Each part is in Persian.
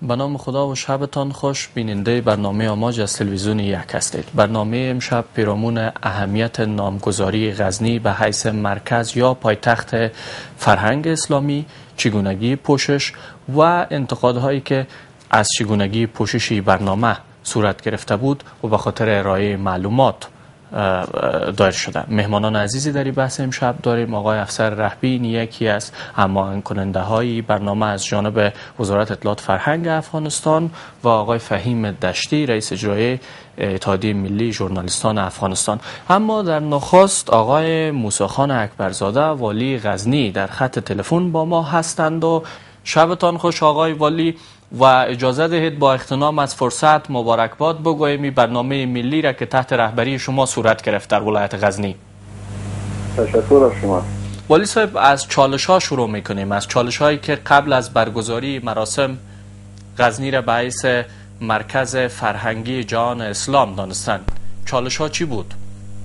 به نام خدا و شبتان خوش. بیننده برنامه آماج از تلویزیون یک هستید. برنامه امشب پیرامون اهمیت نامگذاری غزنی به حیث مرکز یا پایتخت فرهنگ اسلامی، چگونگی پوشش و انتقادهایی که از چگونگی پوششی برنامه صورت گرفته بود و به خاطر ارائه معلومات دایر شده. مهمانان عزیزی در این بحث امشب داریم. آقای افسر رهبین، یکی از هماهنگ کننده های برنامه از جانب وزارت اطلاعات فرهنگ افغانستان، و آقای فهیم دشتی، رئیس اجرایی اتحادیه ملی ژورنالیستان افغانستان. اما در نخست آقای موسی خان اکبرزاده، والی غزنی، در خط تلفن با ما هستند. و شبتان خوش آقای والی، و اجازه دهید با اغتنام از فرصت مبارکباد بگوییم برنامه ملی را که تحت رهبری شما صورت گرفت در ولایت غزنی. تشکر از شما. والی صاحب، از چالش ها شروع میکنیم، از چالش هایی که قبل از برگزاری مراسم غزنی را به حیث مرکز فرهنگی جهان اسلام دانستند. چالش ها چی بود؟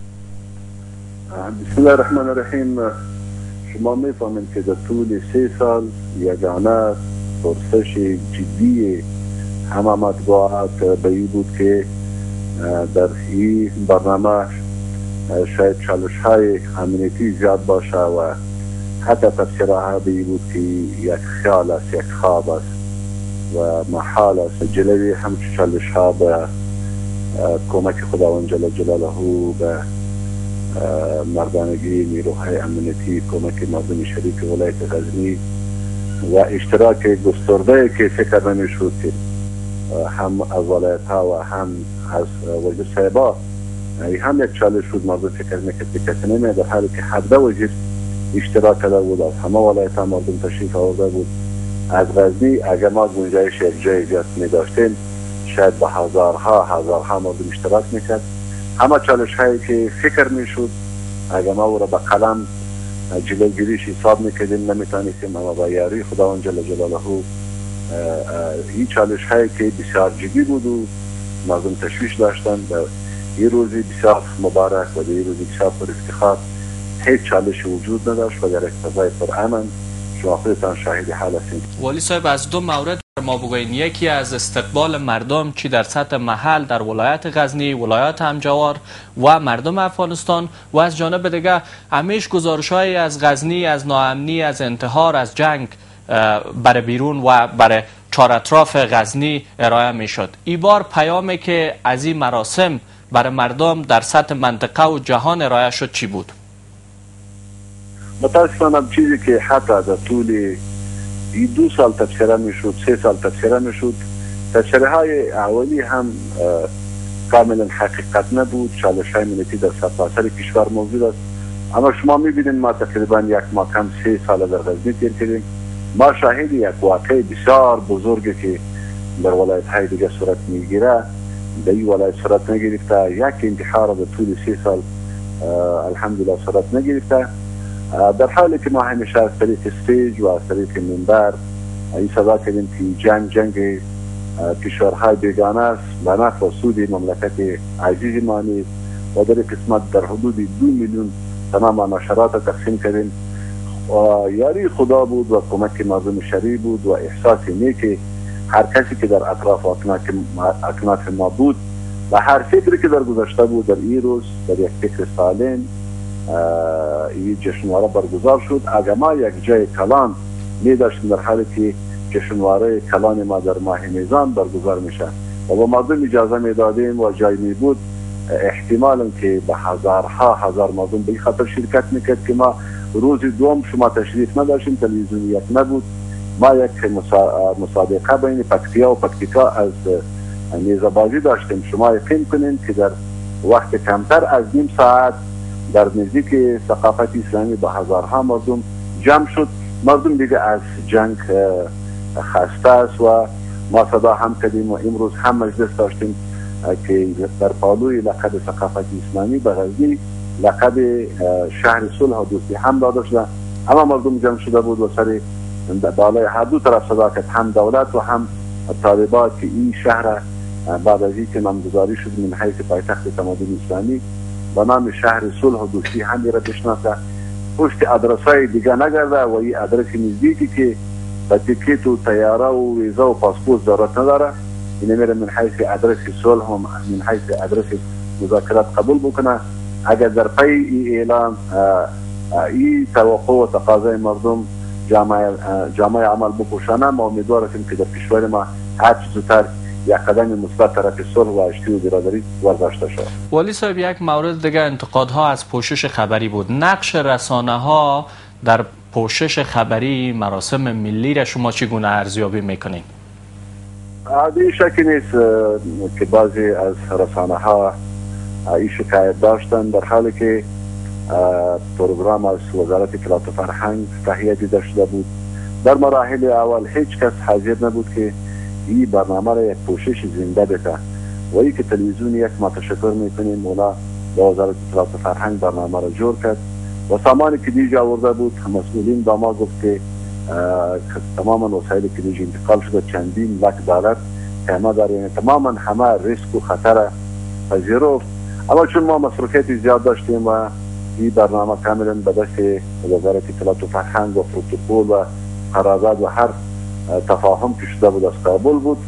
بسم الله الرحمن الرحیم. شما میفهمید که در طول 3 سال یگانه پرسش جدی همه مطبوعات به این بود که در این برنامه شاید چالش های امنیتی زیاد باشه و حتی تفسیرها به این بود که یک خیال است، یک خواب است و محال است جلوی همچون چالش ها به کمک خداوند جل جلاله به مردانگی نیروهای امنیتی، کمک مردم شریک ولایت غزنی و اشتراک گسترده که فکر نمیشد که هم از ولایت ها و هم از وزیر صاحبا هم یک چالش شد. مردم فکر میکرد که کسی نمیاد، در حالی که حد وزیر اشتراک کرده بود، از همه ولایت ها مردم تشریف آورده بود. از غزنی اگر ما گنجایش یک جای زیاد میداشتیم شاید به هزارها مردم اشتراک میکرد. همه چالش هایی که فکر میشد اگر ما او را به قلم جلوگیریش حساب میکردیم نمیتونستیم، اما با یاری خداوند جل جلاله این چالش هایی که بسیار جدی بود و مردم تشویش داشتند، این روزی بسیار مبارک و این روزی بسیار پر افتخار هیچ چالش وجود نداشت و در اقتضای پرامن شما خودتان شاهد حال هستید. والی صاحب، از دو مورد ما بگوین. یکی از استقبال مردم چی در سطح محل در ولایت غزنی، ولایت همجوار و مردم افغانستان، و از جانب دیگه همیش گزارش‌های از غزنی، از ناامنی، از انتحار، از جنگ بر بیرون و بر چهار اطراف غزنی ارائه میشد. این بار پیامی که از این مراسم بر مردم در سطح منطقه و جهان ارائه شد چی بود؟ متاسفانه چیزی که حتی در طول 2 سال تفسیره میشد، 3 سال تفسیره میشد، تفسیره های اولی هم کاملا حقیقت نبود. چالش های امنیتی در سرتاسر کشور موجود است، اما شما میبینید ما تقریبا یک ماه کم 3 سال در غزنی تیر کردیم. ما شاهد یک واقعه بسیار بزرگی که در ولایت های دیگه صورت میگیره در این ولایت صورت نگرفته. یک انتحار در طول 3 سال الحمدلله صورت نگرفته، در حالی که ما همیشه از طریق استیج و از طریق منبر این صدا کردیم که جنگ کشورهای بیگانه است و نفع و سود مملکت عزیز ما نیست و در قسمت در حدود 2 میلیون تمام نشرات تقسیم کردیم. یاری خدا بود و کمک مردم شریف بود و احساس نیک هر کسی که در اطراف اکناف ما بود و هر فکری که در گذشته بود در این روز در یک فکر سالم این جشنواره برگزار شد. اگر ما یک جای کلان می داشتیم در حالی که جشنواره کلان ما در ماه میزان برگزار میشه و با مردم اجازه می دادیم و جای می بود احتمال که به هزار مردم به این خاطر شرکت میکرد که ما روز دوم شما تشریف نداشتیم، تلویزیون یک نبود. ما یک مسابقه بین پکتیا و پکتیکا از نیزه‌بازی داشتیم. شما یقین کنید که در وقت کمتر از نیم ساعت در نزدیک ثقافت اسلامی به هزارها مردم جمع شد. مردم دیگه از جنگ خسته است و ما صدا هم کردیم و امروز هم مجلس داشتیم که در پالوی لقب ثقافت اسلامی به غزنی لقب شهر صلح و دوستی هم داده شده. اما مردم جمع شده بود و سر بالای هر دو طرف صدا کرد، هم دولت و هم طالبات، که این شهر بعد از اینکه نامگذاری شد من حیث پایتخت تمدن اسلامی با نام شهر صلح و دوستی همی را بشناسه، پشت ادرسای دیگه نگرده و این ادرس نزدیکی که و تیکیت و طیاره و ویزا و پاسپورت ضرورت نداره. این میره من حیث ادرس صلح هم من حیث ادرس مذاکرات قبول بکنه. اگر در پی این اعلان این توقع و تقاضای مردم جامعه عمل بپوشانه، ما امیدواریم که در کشور ما هر چه زودتر یک قدم مثبت طرف صلح و اشتی و برادری ورداشته شود. والی صاحب، یک مورد دیگه انتقادها از پوشش خبری بود. نقش رسانه ها در پوشش خبری مراسم ملی را شما چگونه ارزیابی میکنید؟ این شکی نیست که بعضی از رسانه ها این شکایت داشتن، در حالی که پروگرام از وزارت اطلاعات و فرهنگ تهیه دیده شده بود. در مراحل اول هیچ کس حاضر نبود که این برنامه را یک پوشش زنده بده و این که تلویزیون یک ما تشکر میکنیم مولا به وزارت اطلاعات و فرهنگ برنامه را جور کرد و سامانی که دیجا آورده بود مسئولین با ما گفت که تماما وسایل که دیجا انتقال شده چندین لک دلار که ما داریم، تماما همه ریسک و خطر پذیرفت. اما چون ما مصروفیت زیاد داشتیم و این برنامه کاملا به دست وزارت اطلاعات و فرهنگ و پروتکل و قرارداد و هر تفاهم که شده بود از کابل بود،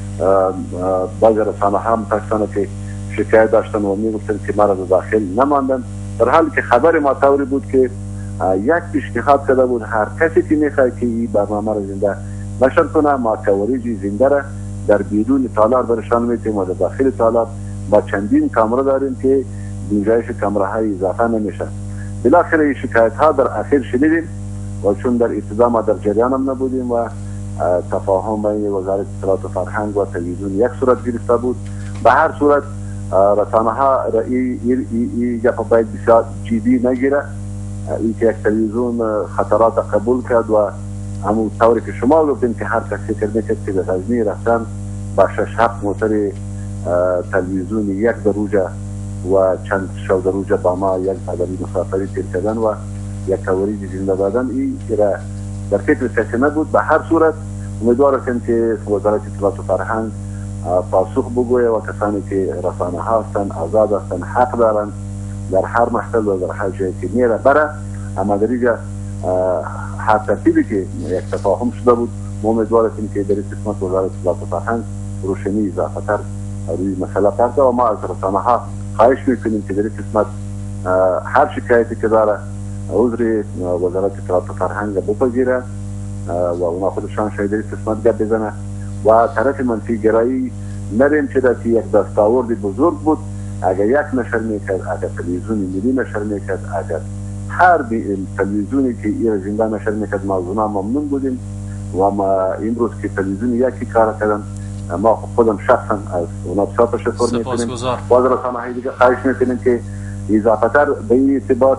بعضی رسانه ها متاسفانه که شکایت داشتن و میگفتن که مرا داخل نماندن، در حالی که خبر ما طوری بود که یک پیشنهاد کرده بود هر کسی که میخواد که این برنامه را زنده نشر کنه، ما کوریج زنده را در بیرون تالار برشان میتیم و در داخل تالار با چندین کامرا داریم که گنجایش کامراهای اضافه نمیشه. بالاخره این شکایت ها در اخیر شنیدیم و چون در ابتدا ما در جریان هم نبودیم و تفاهم بین وزارت اطلاعات و فرهنگ و تلویزیون یک صورت گرفته بود، به هر صورت رسانه ها این گپ باید بسیار جدی نگیره. این که یک تلویزیون خطرات قبول کرد و همون طوری که شما گفتین که هر کسی فکر میکرد که به غزنی رفتن با 6-7 موتر تلویزیون یک دروجه و چند شو دروجه با ما یک بدلی مسافری تیر کردن و یک کوریج زنده دادن، این در فکر کسی نبود. به هر صورت امیدوارم که وزارت اطلاعات و فرهنگ پاسخ بگویه و کسانی که رسانه ها هستند آزاد هستند، حق دارند در هر محفل و در هر جایی که میره بره. اما در اینجا هر ترتیبی که یک تفاهم شده بود، ما امیدوارم که در این قسمت وزارت اطلاعات و فرهنگ روشنی اضافه تر روی مسئله کرده و ما از رسانه ها خواهش میکنیم که در این قسمت هر شکایتی که داره عذر وزارت اطلاعات و فرهنگ بپذیره و اونا خودشان شاید در این قسمت گپ بزنه و طرف منفی گرایی نریم که در یک دستاورد بزرگ بود. اگر یک نشر میکرد، اگر تلویزیون ملی نشر میکرد، اگر هر تلویزیونی که این زنده نشر میکرد، ما اونا ممنون بودیم و ما امروز که تلویزیون یکی کار کردن، ما خودم شخصا از اونا بسیار تشکر میکنیم. باز رسانه های دیگه خواهش میکنیم که اضافه تر به این ارتباط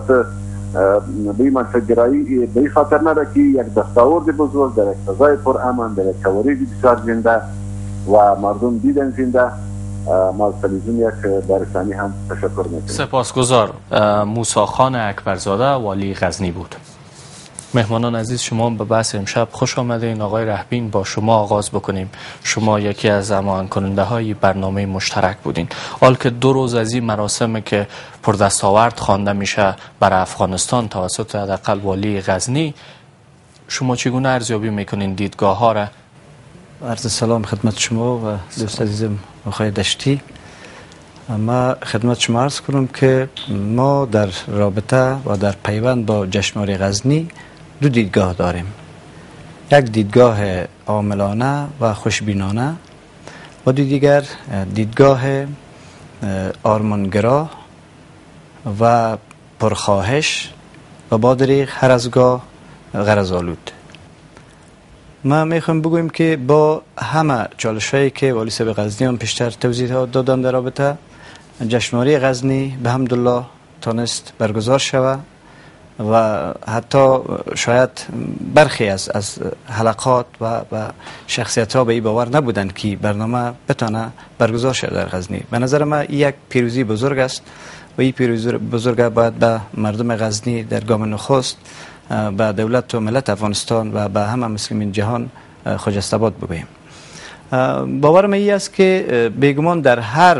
به این منفعت‌گرایی به این خاطر نره که یک دستاورد بزرگ در یک فضای پرامن، در یک کوریج بسیار زنده و مردم دیدن زنده، ما از تلویزیون یک بارستانی هم تشکر میکنیم. سپاسگزار. موسی خان اکبرزاده، والی غزنی بود. مهمانان عزیز، شما به بحث امشب خوش آمدین. آقای رهبین، با شما آغاز بکنیم. شما یکی از هماهنگ کننده های برنامه مشترک بودین. حال که 2 روز از این مراسم که پردستاورد خوانده میشه برای افغانستان توسط حداقل والی غزنی، شما چگونه ارزیابی میکنین دیدگاه ها را؟ عرض سلام خدمت شما و دوست عزیزم آقای دشتی. ما خدمت شما عرض کنم که ما در رابطه و در پیوند با جشنواره غزنی 2 دیدگاه داریم. یک دیدگاه عاملانه و خوشبینانه و دیگر دیدگاه آرمانگرا و پرخواهش و با دریغ هر از گاه غرض‌آلود. ما میخوایم بگوییم که با همه چالش‌هایی که والی صاحب غزنی هم پیشتر توضیح دادن در رابطه، جشنواره غزنی به حمدالله تانست برگزار شود و حتی شاید برخی از حلقات و شخصیت ها به این باور نبودند که برنامه بتانه برگزار شود در غزنی. به نظر من یک پیروزی بزرگ است و این پیروزی بزرگ باید به مردم غزنی در گام نخست، به دولت و ملت افغانستان و به همه مسلمین جهان خجست‌آباد بگوییم. باورم این است که بیگمان در هر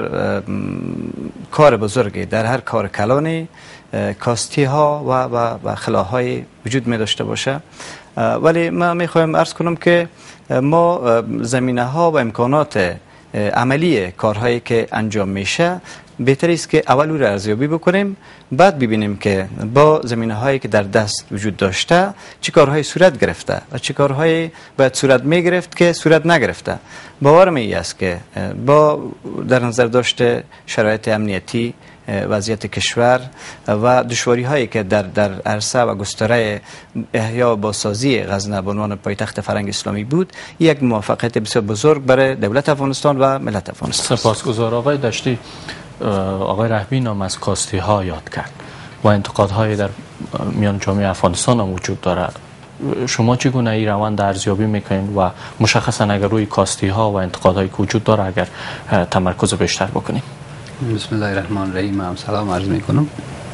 کار بزرگی، در هر کار کلانی کاستی ها و خلاهای وجود می داشته باشه، ولی ما میخوایم عرض کنم که ما زمینه ها و امکانات عملی کارهایی که انجام میشه بهتر است که اول او را ارزیابی بکنیم، بعد ببینیم که با زمینه هایی که در دست وجود داشته چه کارهایی صورت گرفته و چه کارهایی باید صورت میگرفت که صورت نگرفته. باورم این است که با در نظر داشته شرایط امنیتی وضعیت کشور و دشواری هایی که در عرصه و گستره احیا و بازسازی غزنه به عنوان پایتخت فرهنگ اسلامی بود، یک موفقیت بسیار بزرگ برای دولت افغانستان و ملت افغانستان. سپاسگزار. آقای دشتی، آقای رهبی نام از کاستی ها یاد کرد و انتقادهای در میان جامعه افغانستان هم وجود دارد. شما چگونه این روند ارزیابی میکنید و مشخصا اگر روی کاستی ها و انتقادهایی که وجود داره اگر تمرکز بیشتر بکنیم؟ بسم الله الرحمن الرحیم. هم سلام عرض میکنم.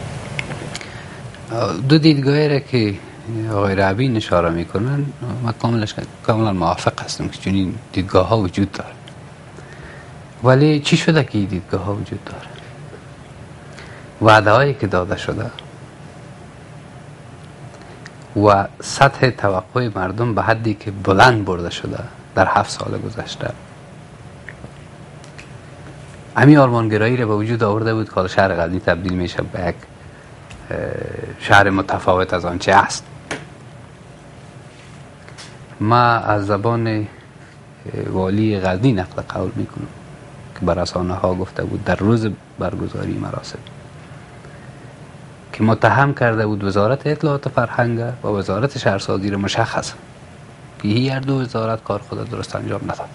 دو دیدگاهی را که آقای رهبی اشاره میکنن من کاملا موافق هستم که چنین دیدگاه ها وجود داره. ولی چی شده که این دیدگاه ها وجود داره؟ وعده هایی که داده شده و سطح توقع مردم به حدی که بلند برده شده در 7 سال گذشته، همین آرمانگرایی را به وجود آورده بود که شهر غزنی تبدیل میشه به یک شهر متفاوت از آنچه است. ما از زبان والی غزنی نقل قول میکنم که بر رسانه ها گفته بود در روز برگزاری مراسم که متهم کرده بود وزارت اطلاعات فرهنگ و وزارت شهرسازی را مشخص که هر دو وزارت کار خود درست انجام نداد.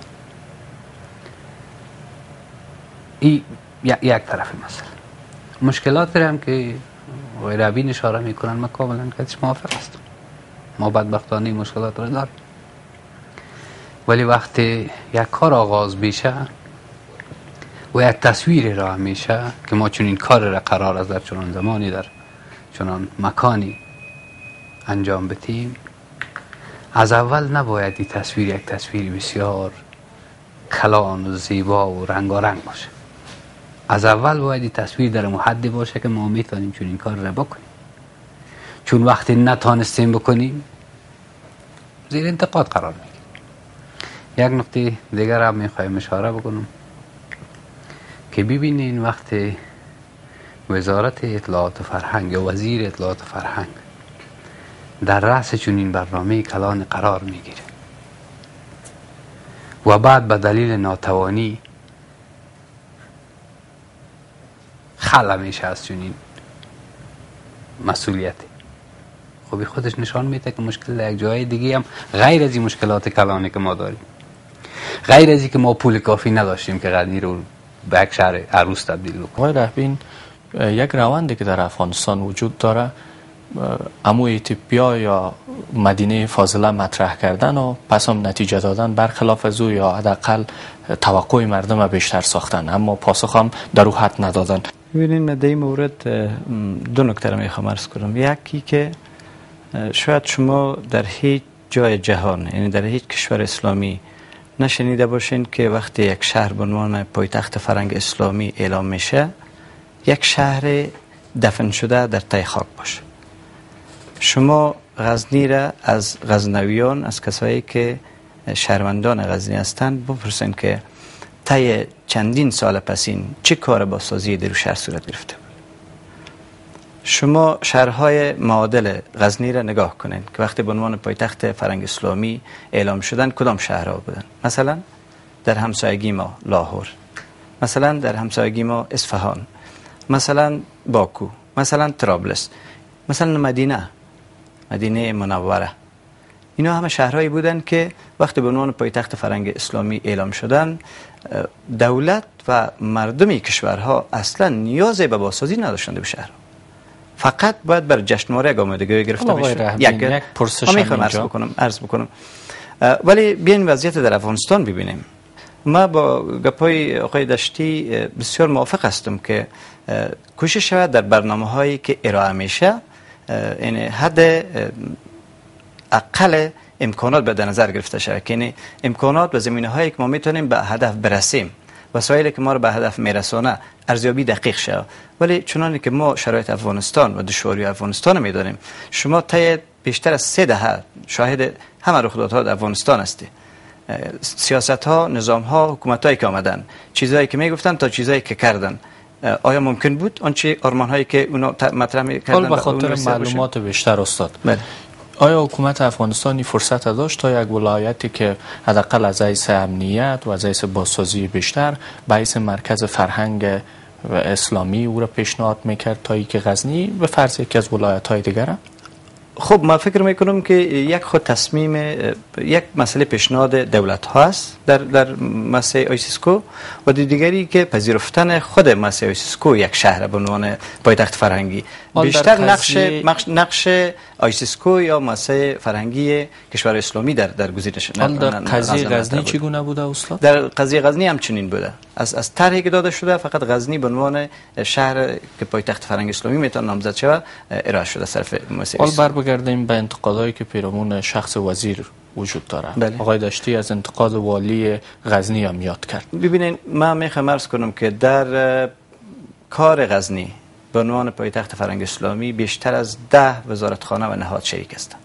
این یک طرف مسئله. مشکلات هم که آقای رهبی اشاره میکنن من کاملا کتش موافق هستم. ما بدبختانه مشکلات رو داریم، ولی وقتی یک کار آغاز میشه و یک تصویر را میشه که ما چون این کار را قرار است در چنان زمانی در چنان مکانی انجام بدیم، از اول نباید این تصویر یک تصویر بسیار کلان و زیبا و رنگارنگ باشه. از اول باید این تصویر در حدی باشه که ما میتونیم چون این کار را بکنیم. چون وقتی نتانستیم بکنیم زیر انتقاد قرار میگیریم. یک نکته دیگر هم میخوایم اشاره بکنم که ببینین وقتی وزارت اطلاعات و فرهنگ یا وزیر اطلاعات و فرهنگ در رأس چنین برنامه کلان قرار میگیره و بعد به دلیل ناتوانی خلع میشه از چنین مسئولیتی، خب خودش نشان میده که مشکل در یک جای دیگه هم غیر از این مشکلات کلانی که ما داریم، غیر از این که ما پول کافی نداشتیم که غزنی رو به یک شهر عروس تبدیل بکنیم. آقای رهبی، یک روندی که در افغانستان وجود داره امو ایتیپیا یا مدینه فاضله مطرح کردن و پس هم نتیجه دادن برخلاف از او یا حداقل توقع مردم را بیشتر ساختن، اما پاسخ هم در او حد ندادن. ببینید در این مورد دو نکته را میخوام عرض کنم. یکی که شاید شما در هیچ جای جهان، یعنی در هیچ کشور اسلامی نشنیده باشین که وقتی یک شهر به عنوان پایتخت فرهنگ اسلامی اعلام میشه یک شهر دفن شده در ته خاک باشه. شما غزنی را از غزنویان، از کسایی که شهروندان غزنی هستند بپرسین که طی چندین سال پسین چه کار بازسازی در شهر صورت گرفته. شما شهرهای معادل غزنی را نگاه کنین که وقتی به عنوان پایتخت فرهنگ اسلامی اعلام شدن کدام شهرها بودن؟ مثلا در همسایگی ما لاهور، مثلا در همسایگی ما اصفهان، مثلا باکو، مثلا طرابلس، مثلا مدینه منوره. اینا همه شهرهایی بودن که وقتی به عنوان پایتخت فرهنگ اسلامی اعلام شدن دولت و مردم کشورها اصلا نیازی به بازسازی نداشتند به شهر، فقط باید بر جشنواره آمادگی گرفته بشه. یک پرسش هم عرض بکنم ولی بیاین وضعیت در افغانستان ببینیم. ما با گپای آقای دشتی بسیار موافق هستم که کوشش شود در برنامه هایی که ارائه میشه یعنی حد اقل امکانات به نظر گرفته شود که یعنی امکانات و زمینه هایی که ما میتونیم به هدف برسیم، وسایلی که ما رو به هدف میرسونه ارزیابی دقیق شه. ولی چنانه که ما شرایط افغانستان و دشواری افغانستان میدانیم، شما طی بیشتر از 3 دهه شاهد همه رخدادها در افغانستان هستی. سیاست ها، نظام ها، حکومت هایی که آمدن، چیزهایی که میگفتن تا چیزهایی که کردن، آیا ممکن بود آنچه آرمان هایی که اونا مطرح میکردن؟ به خاطر معلومات بیشتر استاد، بله. آیا حکومت افغانستانی فرصت داشت تا یک ولایتی که حداقل از حیث امنیت و از حیث بازسازی بیشتر به حیث مرکز فرهنگ و اسلامی او را پیشنهاد میکرد تا اینکه غزنی به فرض یکی از ولایت‌های دیگر؟ خب ما فکر میکنم که یک خود تصمیم، یک مسئله پیشنهاد دولت هاست در مسئله آیسیسکو و دیگری که پذیرفتن خود مسئله آیسیسکو یک شهر به عنوان پایتخت فرهنگی. بیشتر نقش آیسیسکو یا مسئله فرهنگی کشور اسلامی در گزینش. در قضیه غزنی چگونه بوده استاد؟ در قضیه غزنی هم چنین بوده. از طرحی که داده شده فقط غزنی به عنوان شهر که پایتخت فرهنگ اسلامی میتونه نامزد شود ارائه شده صرف مسئله. بگردیم به انتقادایی که پیرامون شخص وزیر وجود داره. بله. آقای دشتی از انتقاد والی غزنی هم یاد کرد. ببینید من میخوام عرض کنم که در کار غزنی به عنوان پایتخت فرهنگ اسلامی بیشتر از 10 وزارتخانه و نهاد شریک هستند.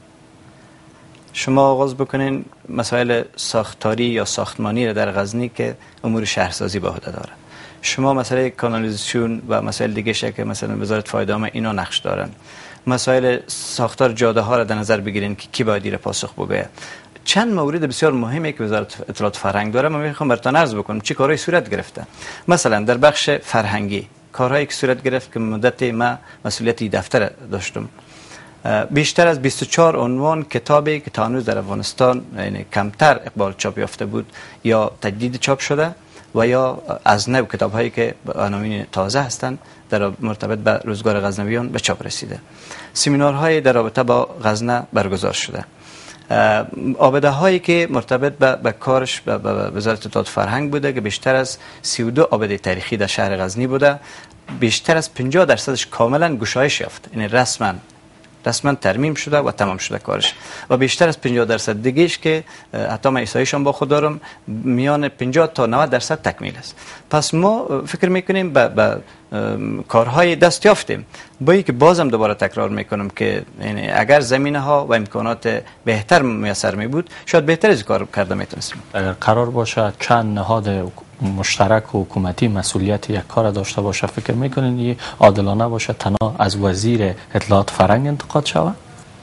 شما آغاز بکنین مسائل ساختاری یا ساختمانی را در غزنی که امور شهرسازی به عهده داره. شما مسئله کانالیزاسیون و مسائل دیگه که مثلا وزارت فایده عامه اینا نقش دارن. مسائل ساختار جاده ها را در نظر بگیرین که کی باید پاسخ بگوید. چند مورد بسیار مهمی که وزارت اطلاعات فرهنگ داره، من میخوام براتون عرض بکنم چه کارهایی صورت گرفته. مثلا در بخش فرهنگی کارهایی که صورت گرفت که مدت ما مسئولیت دفتر داشتم، بیشتر از 24 عنوان کتابی که تا هنوز در افغانستان یعنی کمتر اقبال چاپ یافته بود یا تجدید چاپ شده و یا از نو کتاب‌هایی که عناوین تازه هستند در مرتبط به روزگار غزنویان به چاپ رسیده. سمینارهای در رابطه با غزنه برگزار شده. آبده هایی که مرتبط به کارش به وزارت اطلاعات فرهنگ بوده که بیشتر از 32 آبده تاریخی در شهر غزنی بوده، بیشتر از 50% کاملا گشایش یافت، یعنی رسما ترمیم شده و تمام شده کارش و بیشتر از 50% دیگهش که حتی من احصایه‌شان با خود دارم میان 50 تا 90% تکمیل است. پس ما فکر میکنیم به کارهای دست یافتیم. با اینکه بازم دوباره تکرار میکنم که یعنی اگر زمینه ها و امکانات بهتر میسر می بود شاید بهتر از کار کرده میتونستیم. اگر قرار باشه چند نهاد مشترک و حکومتی مسئولیت یک کار داشته باشه، فکر میکنین این عادلانه باشه تنها از وزیر اطلاعات فرهنگ انتقاد شود؟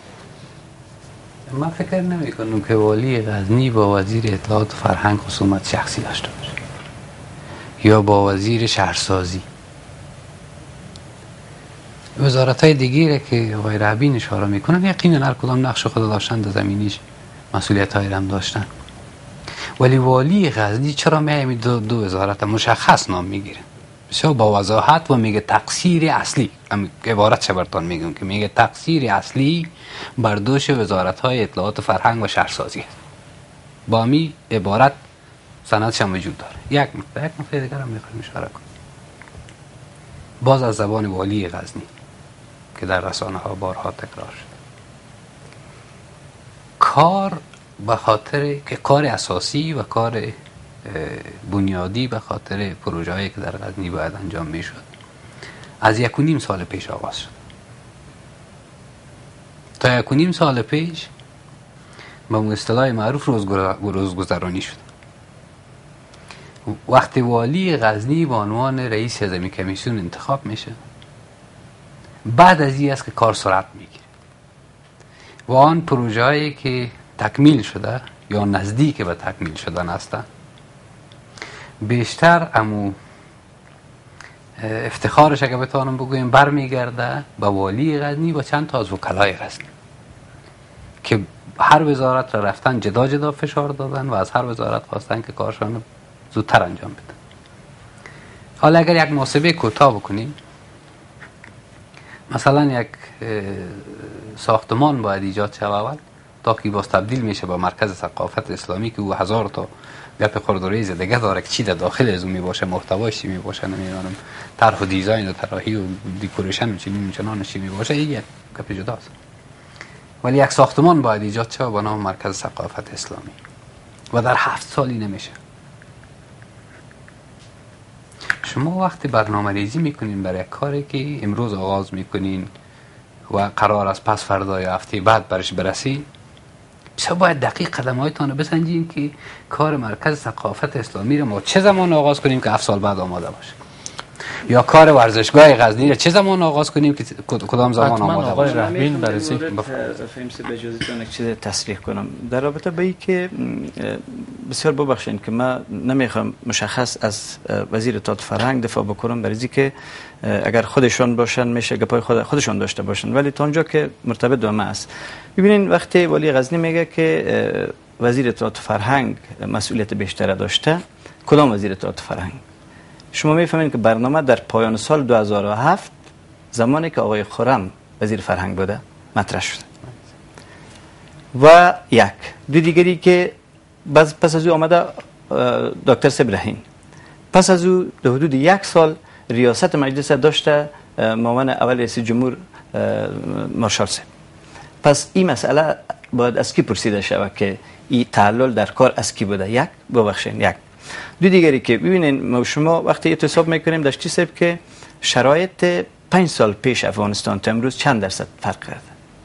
من فکر نمی کنم که والی غزنی با وزیر اطلاعات فرهنگ خصومت شخصی داشته باشه یا با وزیر شهرسازی. وزارت‌های دیگری که آقای ربین اشاره میکنن یقینا هر کدام نقش خود داشتن، در زمینیش مسئولیت‌های هم داشتن، ولی والی غزنی چرا میایم دو وزارت مشخص نام میگیره بسیار با وضاحت و میگه تقصیر اصلی، عبارت چه براتون میگم که میگه تقصیر اصلی بر دوش وزارت‌های اطلاعات فرهنگ و شهرسازی است. با می عبارت سندش هم وجود داره. یک نکته دیگر هم میخوایم اشاره کنیم باز از زبان والی غزنی که در رسانه ها بارها تکرار شد. کار به خاطر که کار اساسی و کار بنیادی به خاطر پروژه هایی که در غزنی باید انجام می شد از 1.5 سال پیش آغاز شد. تا 1.5 سال پیش با اصطلاح معروف روزگذرانی شد. وقتی والی غزنی به عنوان رئیس هضمی کمیسیون انتخاب میشه، بعد از این است که کار سرعت میگیره و آن پروژه هایی که تکمیل شده یا نزدیک به تکمیل شدن هستند بیشتر امو افتخارش اگه بتوانم بگویم برمیگرده به والی غزنی و چند تا از وکلای غزنی که هر وزارت را رفتن جدا جدا فشار دادن و از هر وزارت خواستن که کارشان زودتر انجام بدن. حالا اگر یک محاسبه کوتاه بکنیم، مثلا یک ساختمان باید ایجاد شود اول تا که باز تبدیل میشه به مرکز ثقافت اسلامی که او 1000 تا گپ خردوریز دیگه داره که چی در داخل از اون میباشه، محتواش چی میباشه، نمیدونم طرح و دیزاین و طراحی و دکوریشن و چنین چی میباشه، این یک گپ جداست. ولی یک ساختمان باید ایجاد شود به نام مرکز ثقافت اسلامی و در 7 سالی نمیشه. شما وقتی برنامه ریزی میکنین برای کاری که امروز آغاز میکنین، و قرار است پس فردا یا هفته بعد برش برسی، بسیار باید دقیق قدم‌هایتان رو بسنجیم که کار مرکز ثقافت اسلامی رو ما چه زمان آغاز کنیم که 7 سال بعد آماده باشه، یا کار ورزشگاه غزنی رو چه زمان آغاز کنیم که کدام زمان آماده باشه. رهبین بررسی فهمید به اجازهتون یک چیز تصریح کنم در رابطه با اینکه بسیار ببخشین که من نمیخوام مشخص از وزیر اطلاعات فرهنگ دفاع بکنم، برای اینکه اگر خودشون باشن میشه گپای خودشون داشته باشن، ولی تا اونجا که مرتبط با ما است. ببینین وقتی ولی غزنی میگه که وزیر اطلاعات فرهنگ مسئولیت بیشتر داشته، کدام وزیر اطلاعات فرهنگ؟ شما میفهمید که برنامه در پایان سال 2007 زمانی که آقای خرم وزیر فرهنگ بوده مطرح شده و دو دیگری که پس از او آمده دکتر سبرهین، پس از او در حدود 1 سال ریاست مجلس داشته معاون اول رئیس جمهور مارشال صاحب. پس این مسئله باید از کی پرسیده شود که این تعلل در کار از کی بوده؟ ببخشید دو دیگری که ببینین ما شما وقتی احتساب میکنیم داشتی صاحب که شرایط 5 سال پیش افغانستان تا امروز چند درصد فرق کرده؟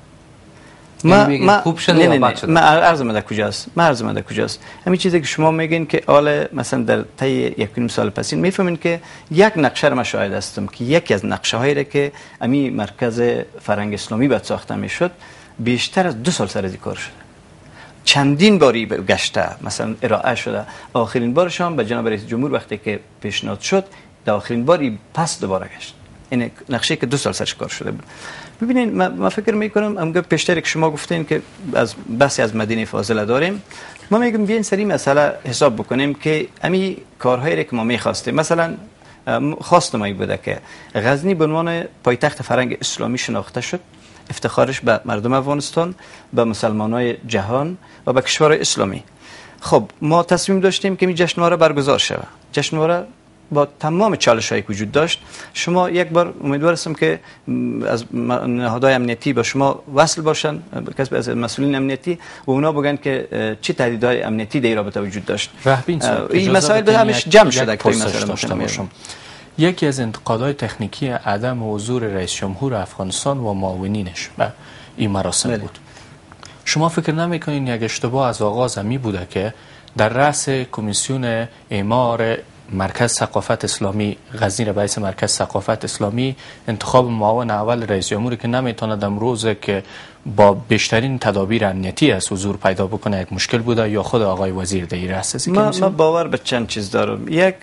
ما خوب شده یا بد شده؟ ما عرض مده کجاست؟ همین چیزی که شما میگین که حالا مثلا در طی 1.5 سال پسین میفهمین که یک نقشه را شاهد هستم که یکی از نقشه هایی را که امی مرکز فرهنگ اسلامی بعد ساخته میشد بیشتر از 2 سال سر از کار شده، چندین باری گشته، مثلا ارائه شده، آخرین بارش هم به جناب رئیس جمهور وقتی که پیشنهاد شد در آخرین باری پس دوباره گشت. این نقشه که 2 سال سرش کار شده بود. ببینید ما فکر میکنم امگه پیشتر که شما گفتین که از بحثی از مدینه فاضله داریم، ما میگم بیاین سری مسئله حساب بکنیم که امی کارهایی که ما میخواستیم، مثلا خواست ما بوده که غزنی به عنوان پایتخت فرهنگ اسلامی شناخته شد، افتخارش به مردم افغانستان، به مسلمانای جهان و به کشورهای اسلامی. خب ما تصمیم داشتیم که این جشنواره برگزار شود. جشنواره با تمام چالش‌هایی که وجود داشت، شما یک بار امیدوار هستم که از نهادهای امنیتی با شما وصل باشن، کسب از مسئولین امنیتی و اونا بگن که چه تهدیدهای امنیتی در رابطه وجود داشت. این مسائل به همش جمع شده که این مسائل داشته باشم. یکی از انتقادهای تکنیکی عدم حضور رئیس جمهور افغانستان و معاونینش به این مراسم بود. شما فکر نمی‌کنین یک اشتباه از آغاز می بوده که در رأس کمیسیون اعمار مرکز ثقافت اسلامی غزنی را به اسم مرکز ثقافت اسلامی انتخاب معاون اول رئیس جمهوری که نمیتواند امروز که با بیشترین تدابیر امنیتی از حضور پیدا بکنه یک مشکل بوده، یا خود آقای وزیر در رأس ما باور به چند چیز دارم. یک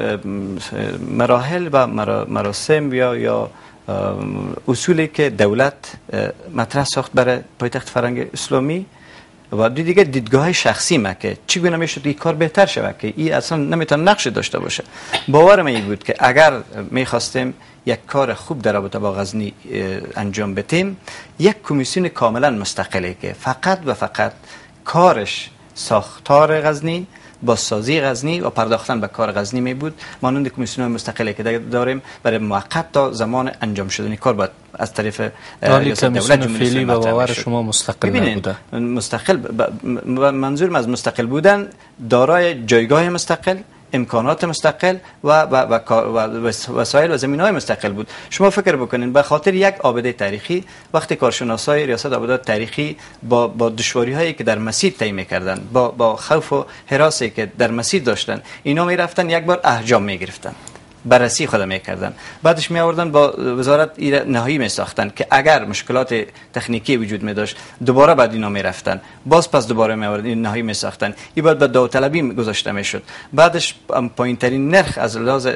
مراحل و مراسم یا اصولی که دولت مطرح ساخت برای پایتخت فرهنگ اسلامی و دیگه دیدگاه شخصی ما که چگونه میشد این کار بهتر شود که این اصلا نمیتونه نقش داشته باشه. باورم این بود که اگر میخواستیم یک کار خوب در رابطه با غزنی انجام بدیم، یک کمیسیون کاملا مستقلی که فقط و فقط کارش ساختار غزنی، بازسازی غزنی و پرداختن به کار غزنی می بود، مانند کمیسیون مستقلی که داریم برای موقت تا زمان انجام شدن کار باید از طرف ریاست دولت فعلی به باور شما مستقل نبوده. مستقل منظورم از مستقل بودن دارای جایگاه مستقل، امکانات مستقل و وسایل و زمینهای مستقل بود. شما فکر بکنین به خاطر یک آبده تاریخی وقتی کارشناسای ریاست آبادات تاریخی با دشواری هایی که در مسیر طی می‌کردن، با خوف و هراسی که در مسیر داشتن، اینا میرفتن یک بار احجام میگرفتن، بررسی خود میکردن، بعدش می آوردن با وزارت نهایی می ساختن که اگر مشکلات تکنیکی وجود می داشت دوباره بعد اینا می رفتن، باز پس دوباره می آوردن نهایی می ساختن، این بعد به داوطلبی گذاشته می شد، بعدش پایین ترین نرخ از لحاظ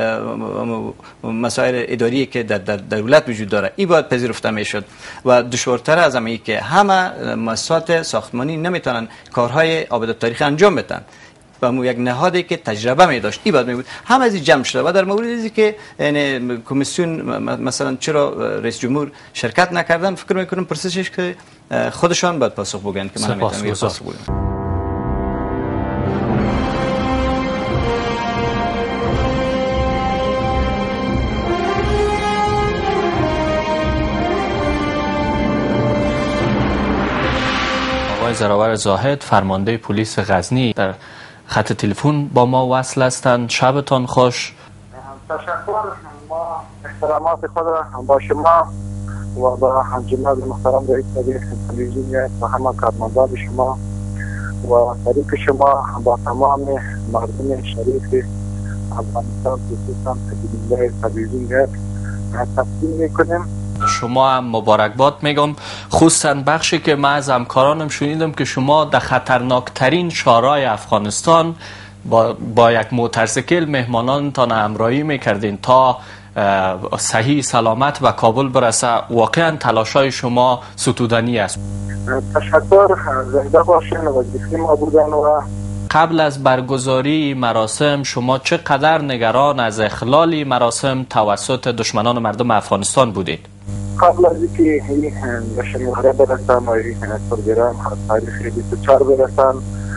مسائل اداری که در دولت وجود داره این باید پذیرفته می شد و دشوارتر از همه ای که همه مؤسسات ساختمانی نمیتونن کارهای آبادات تاریخی انجام بدن و مو یک نهادی که تجربه می داشت این بعد می بود همه از جمع شده و در مورد اینکه که یعنی کمیسیون مثلا چرا رئیس جمهور شرکت نکردن فکر میکنم پرسشش که خودشان باید پاسخ بگن که من نمیتونم پاسخ بدم. آقای زراور زاهد فرمانده پلیس غزنی در خط تلفن با ما وصل هستند. شبتان خوش. تشکر. ما احترامات خود را با شما و با جناب محترم رئیس تلویزیون و همه کارمندان شما و طریق شما با تمام مردم شریف افغانستان خصوصا بیننده تلویزیون تقدیم میکنیم. شما هم مبارکباد میگم، خصوصا بخشی که من از همکارانم شنیدم که شما در خطرناکترین شهرهای افغانستان با یک موتورسیکل مهمانانتان همراهی میکردین تا صحیح سلامت و کابل برسه. واقعا تلاشای شما ستودنی است. تشکر، زنده باشین و وظیفه ما بودن. و قبل از برگزاری مراسم شما چقدر نگران از اخلال مراسم توسط دشمنان مردم افغانستان بودید؟ قبل از اینکه این شماره برسم و این پروگرام تاریخ 24 برسم،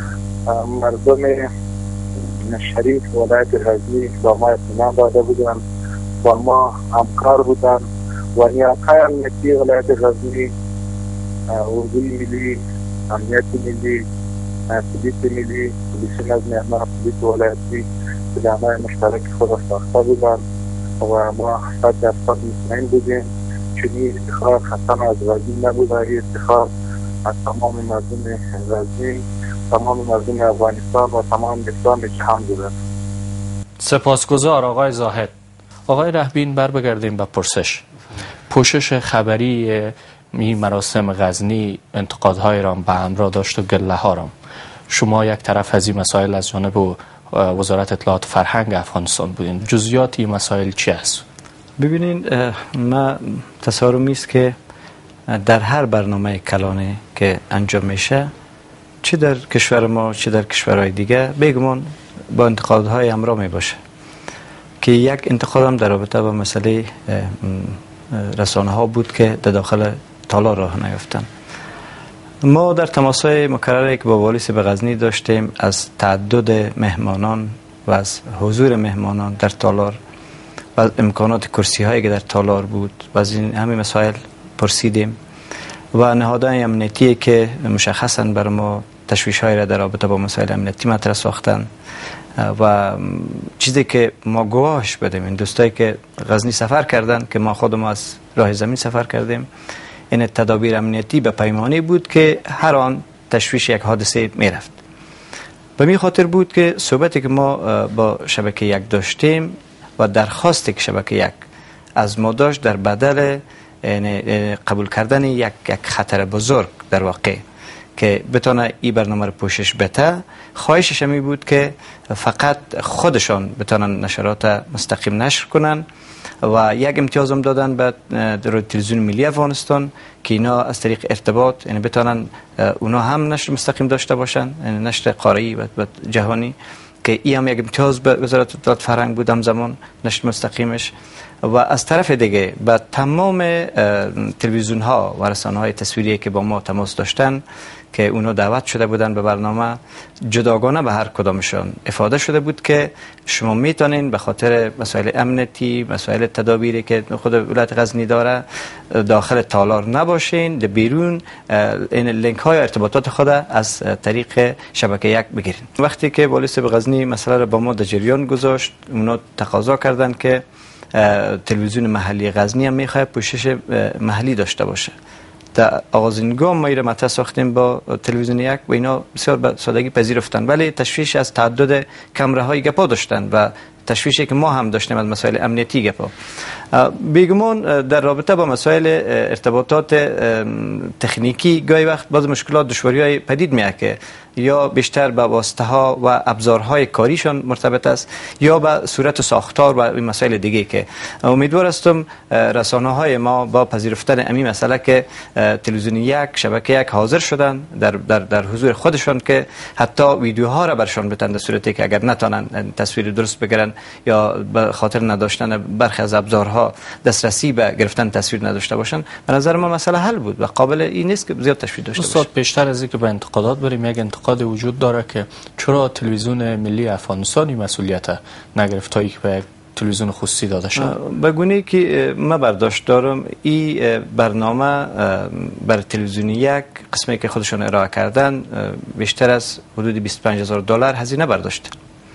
مردم شریف ولایت غزنی با ما اطمینان داده بودن، با ما همکار بودن و نیاکای امنیتی ولایت غزنی، وزیر ملی، امنیت ملی، پلیس ملی، پلیس نظم امن، پلیس ولایتی برنامه مشترک خود ساخته بودن و ما 100% مطمئن بودیم چون این افتخار خطر از غزنی نبود. این افتخار از تمام مردم غزنی، تمام مردم افغانستان و تمام مردم جهان بودن. سپاسگزار آقای زاهد. آقای رهبین، بگردیم به پرسش. پوشش خبری این مراسم غزنی انتقادهای را به همراه داشت و گله ها را. شما یک طرف از این مسائل از جانب وزارت اطلاعات فرهنگ افغانستان بودین. جزئیات این مسائل چی است؟ ببینین، ما تصورم است که در هر برنامه کلانه که انجام میشه، چه در کشور ما چه در کشورهای دیگه، بگمان با انتقادهای همراه می باشه که یک انتقاد هم در رابطه با مسئله رسانه ها بود که در داخل تالار راه نیفتن. ما در تماسهای مکرری که با والی به غزنی داشتیم از تعدد مهمانان و از حضور مهمانان در تالار و از امکانات کرسی هایی که در تالار بود و از این همه مسائل پرسیدیم و نهادهای امنیتی که مشخصا بر ما تشویش های را در رابطه با مسائل امنیتی مطرح ساختن و چیزی که ما گواهش بدیم، این دوستایی که غزنی سفر کردن که ما خودمون از راه زمین سفر کردیم، این تدابیر امنیتی به پیمانی بود که هر آن تشویش یک حادثه می رفت. به می خاطر بود که صحبتی که ما با شبکه یک داشتیم و درخواستی که شبکه یک از ما داشت در بدل قبول کردن یک خطر بزرگ در واقع که بتونه این برنامه رو پوشش بده، خواهشش همی بود که فقط خودشان بتونن نشرات مستقیم نشر کنن و یک امتیاز هم دادن به تلویزیون ملی افغانستان که اینا از طریق ارتباط یعنی بتونن اونا هم نشر مستقیم داشته باشن، یعنی نشر قاره‌ای و جهانی، که این هم یک امتیاز به وزارت اطلاعات فرهنگ بود هم زمان نشر مستقیمش. و از طرف دیگه به تمام تلویزیون ها و رسانه های تصویری که با ما تماس داشتن که اونا دعوت شده بودن به برنامه، جداگانه به هر کدامشان افاده شده بود که شما میتونین به خاطر مسائل امنیتی، مسائل تدابیری که خود ولایت غزنی داره داخل تالار نباشین، در بیرون این لینک های ارتباطات خود از طریق شبکه یک بگیرین. وقتی که والی به غزنی مسئله را با ما در جریان گذاشت، اونا تقاضا کردن که تلویزیون محلی غزنی هم میخواد پوشش محلی داشته باشه. در آغازینگاه ما ایره مطرح ساختیم با تلویزیون یک و اینا بسیار به سادگی پذیرفتن، ولی تشویش از تعدد کامره های گپا داشتن و تشویشی که ما هم داشتیم از مسائل امنیتی گپا. بیگمان در رابطه با مسائل ارتباطات تکنیکی گاهی وقت بعض مشکلات دشواری‌های پدید میاد که یا بیشتر به واسطه ها و ابزارهای کاریشان مرتبط است یا به صورت ساختار و این مسائل دیگه که امیدوار هستم رسانه های ما با پذیرفتن این مسئله که تلویزیون یک، شبکه یک حاضر شدن در حضور خودشان که حتی ویدیوها را برشان بدن در صورتی که اگر نتونن تصویر درست بگیرن یا به خاطر نداشتن برخی از ابزارها دسترسی به گرفتن تصویر نداشته باشن. به نظر ما مسئله حل بود و قابل این نیست که زیاد تشویق داشته باشه. استاد، بیشتر از اینکه به انتقادات بریم، یک انتقاد وجود داره که چرا تلویزیون ملی افغانستانی مسئولیت نگرفتایی که به تلویزیون خصوصی داده شد. به گونه‌ای که من برداشت دارم این برنامه بر تلویزیون یک قسمی که خودشون ارائه کردن بیشتر از حدود $25,000 هزینه برداشت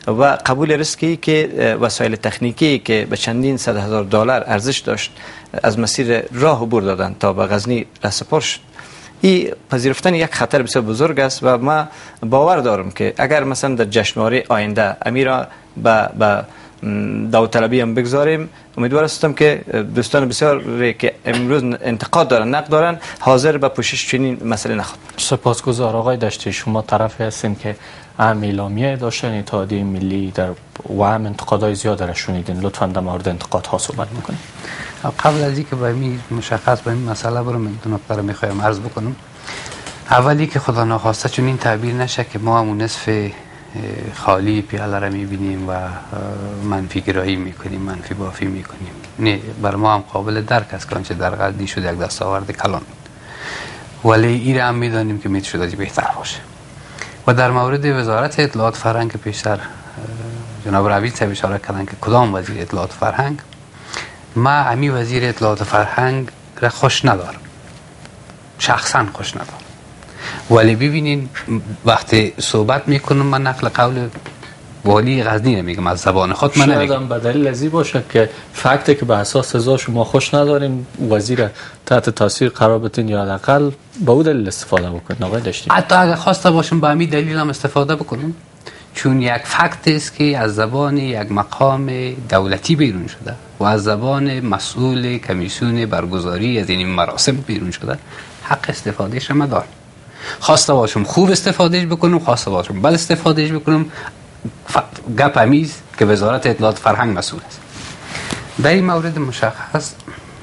و قبول ریسکی که وسایل تکنیکی که به چندین صد هزار دلار ارزش داشت از مسیر راه عبور دادن تا به غزنی رسپار شد. این پذیرفتن یک خطر بسیار بزرگ است و ما باور دارم که اگر مثلا در جشنواره آینده امیرا به داوطلبی هم بگذاریم، امیدوار هستم که دوستان بسیار که امروز انتقاد دارن، نقد دارن، حاضر به پوشش چنین مسئله نخواد. سپاسگزار آقای دشتی. شما طرفی هستین که اعلامیه داشتن اتحادیه ملی در و هم انتقادهای زیاد را شنیدین، لطفاً در مورد انتقادها صحبت میکنید. قبل از اینکه به این مشخص به این مسئله برم، دو نکته رو میخوایم عرض بکنم. اولی که خدا ناخواسته چون این تعبیر نشه که ما همون نصف خالی پیاله را میبینیم و منفی گرایی میکنیم، منفی بافی میکنیم. نه، بر ما هم قابل درک است که آنچه در غزنی شد یک دستاورد کلان بود، ولی این را هم میدانیم که میتونه بهتر باشه. و در مورد وزارت اطلاعات فرهنگ پیشتر جناب روین صاحب اشاره کردن که کدام وزیر اطلاعات فرهنگ، ما امی وزیر اطلاعات فرهنگ را خوش ندارم، شخصا خوش ندارم. ولی ببینین وقتی صحبت میکنم من نقل قول والی غزنی نمیگم، از زبان خود من نمیگم. شاید به دلیل ازی باشه که فکتی که به اساس سزا شما خوش ندارین وزیر تحت تاثیر قرار بتین یا حداقل به اون دلیل استفاده بکنین. آقای دشتی حتی اگه خواسته باشم به همین دلیل هم استفاده بکنم، چون یک فکت است که از زبان یک مقام دولتی بیرون شده و از زبان مسئول کمیسیون برگزاری از این مراسم بیرون شده، حق استفادهش ما دارم. خواسته باشم خوب استفادهش بکنم، خواسته باشم بد استفادهش بکنم، گپ همیز که وزارت اطلاعات فرهنگ مسئول است. در این مورد مشخص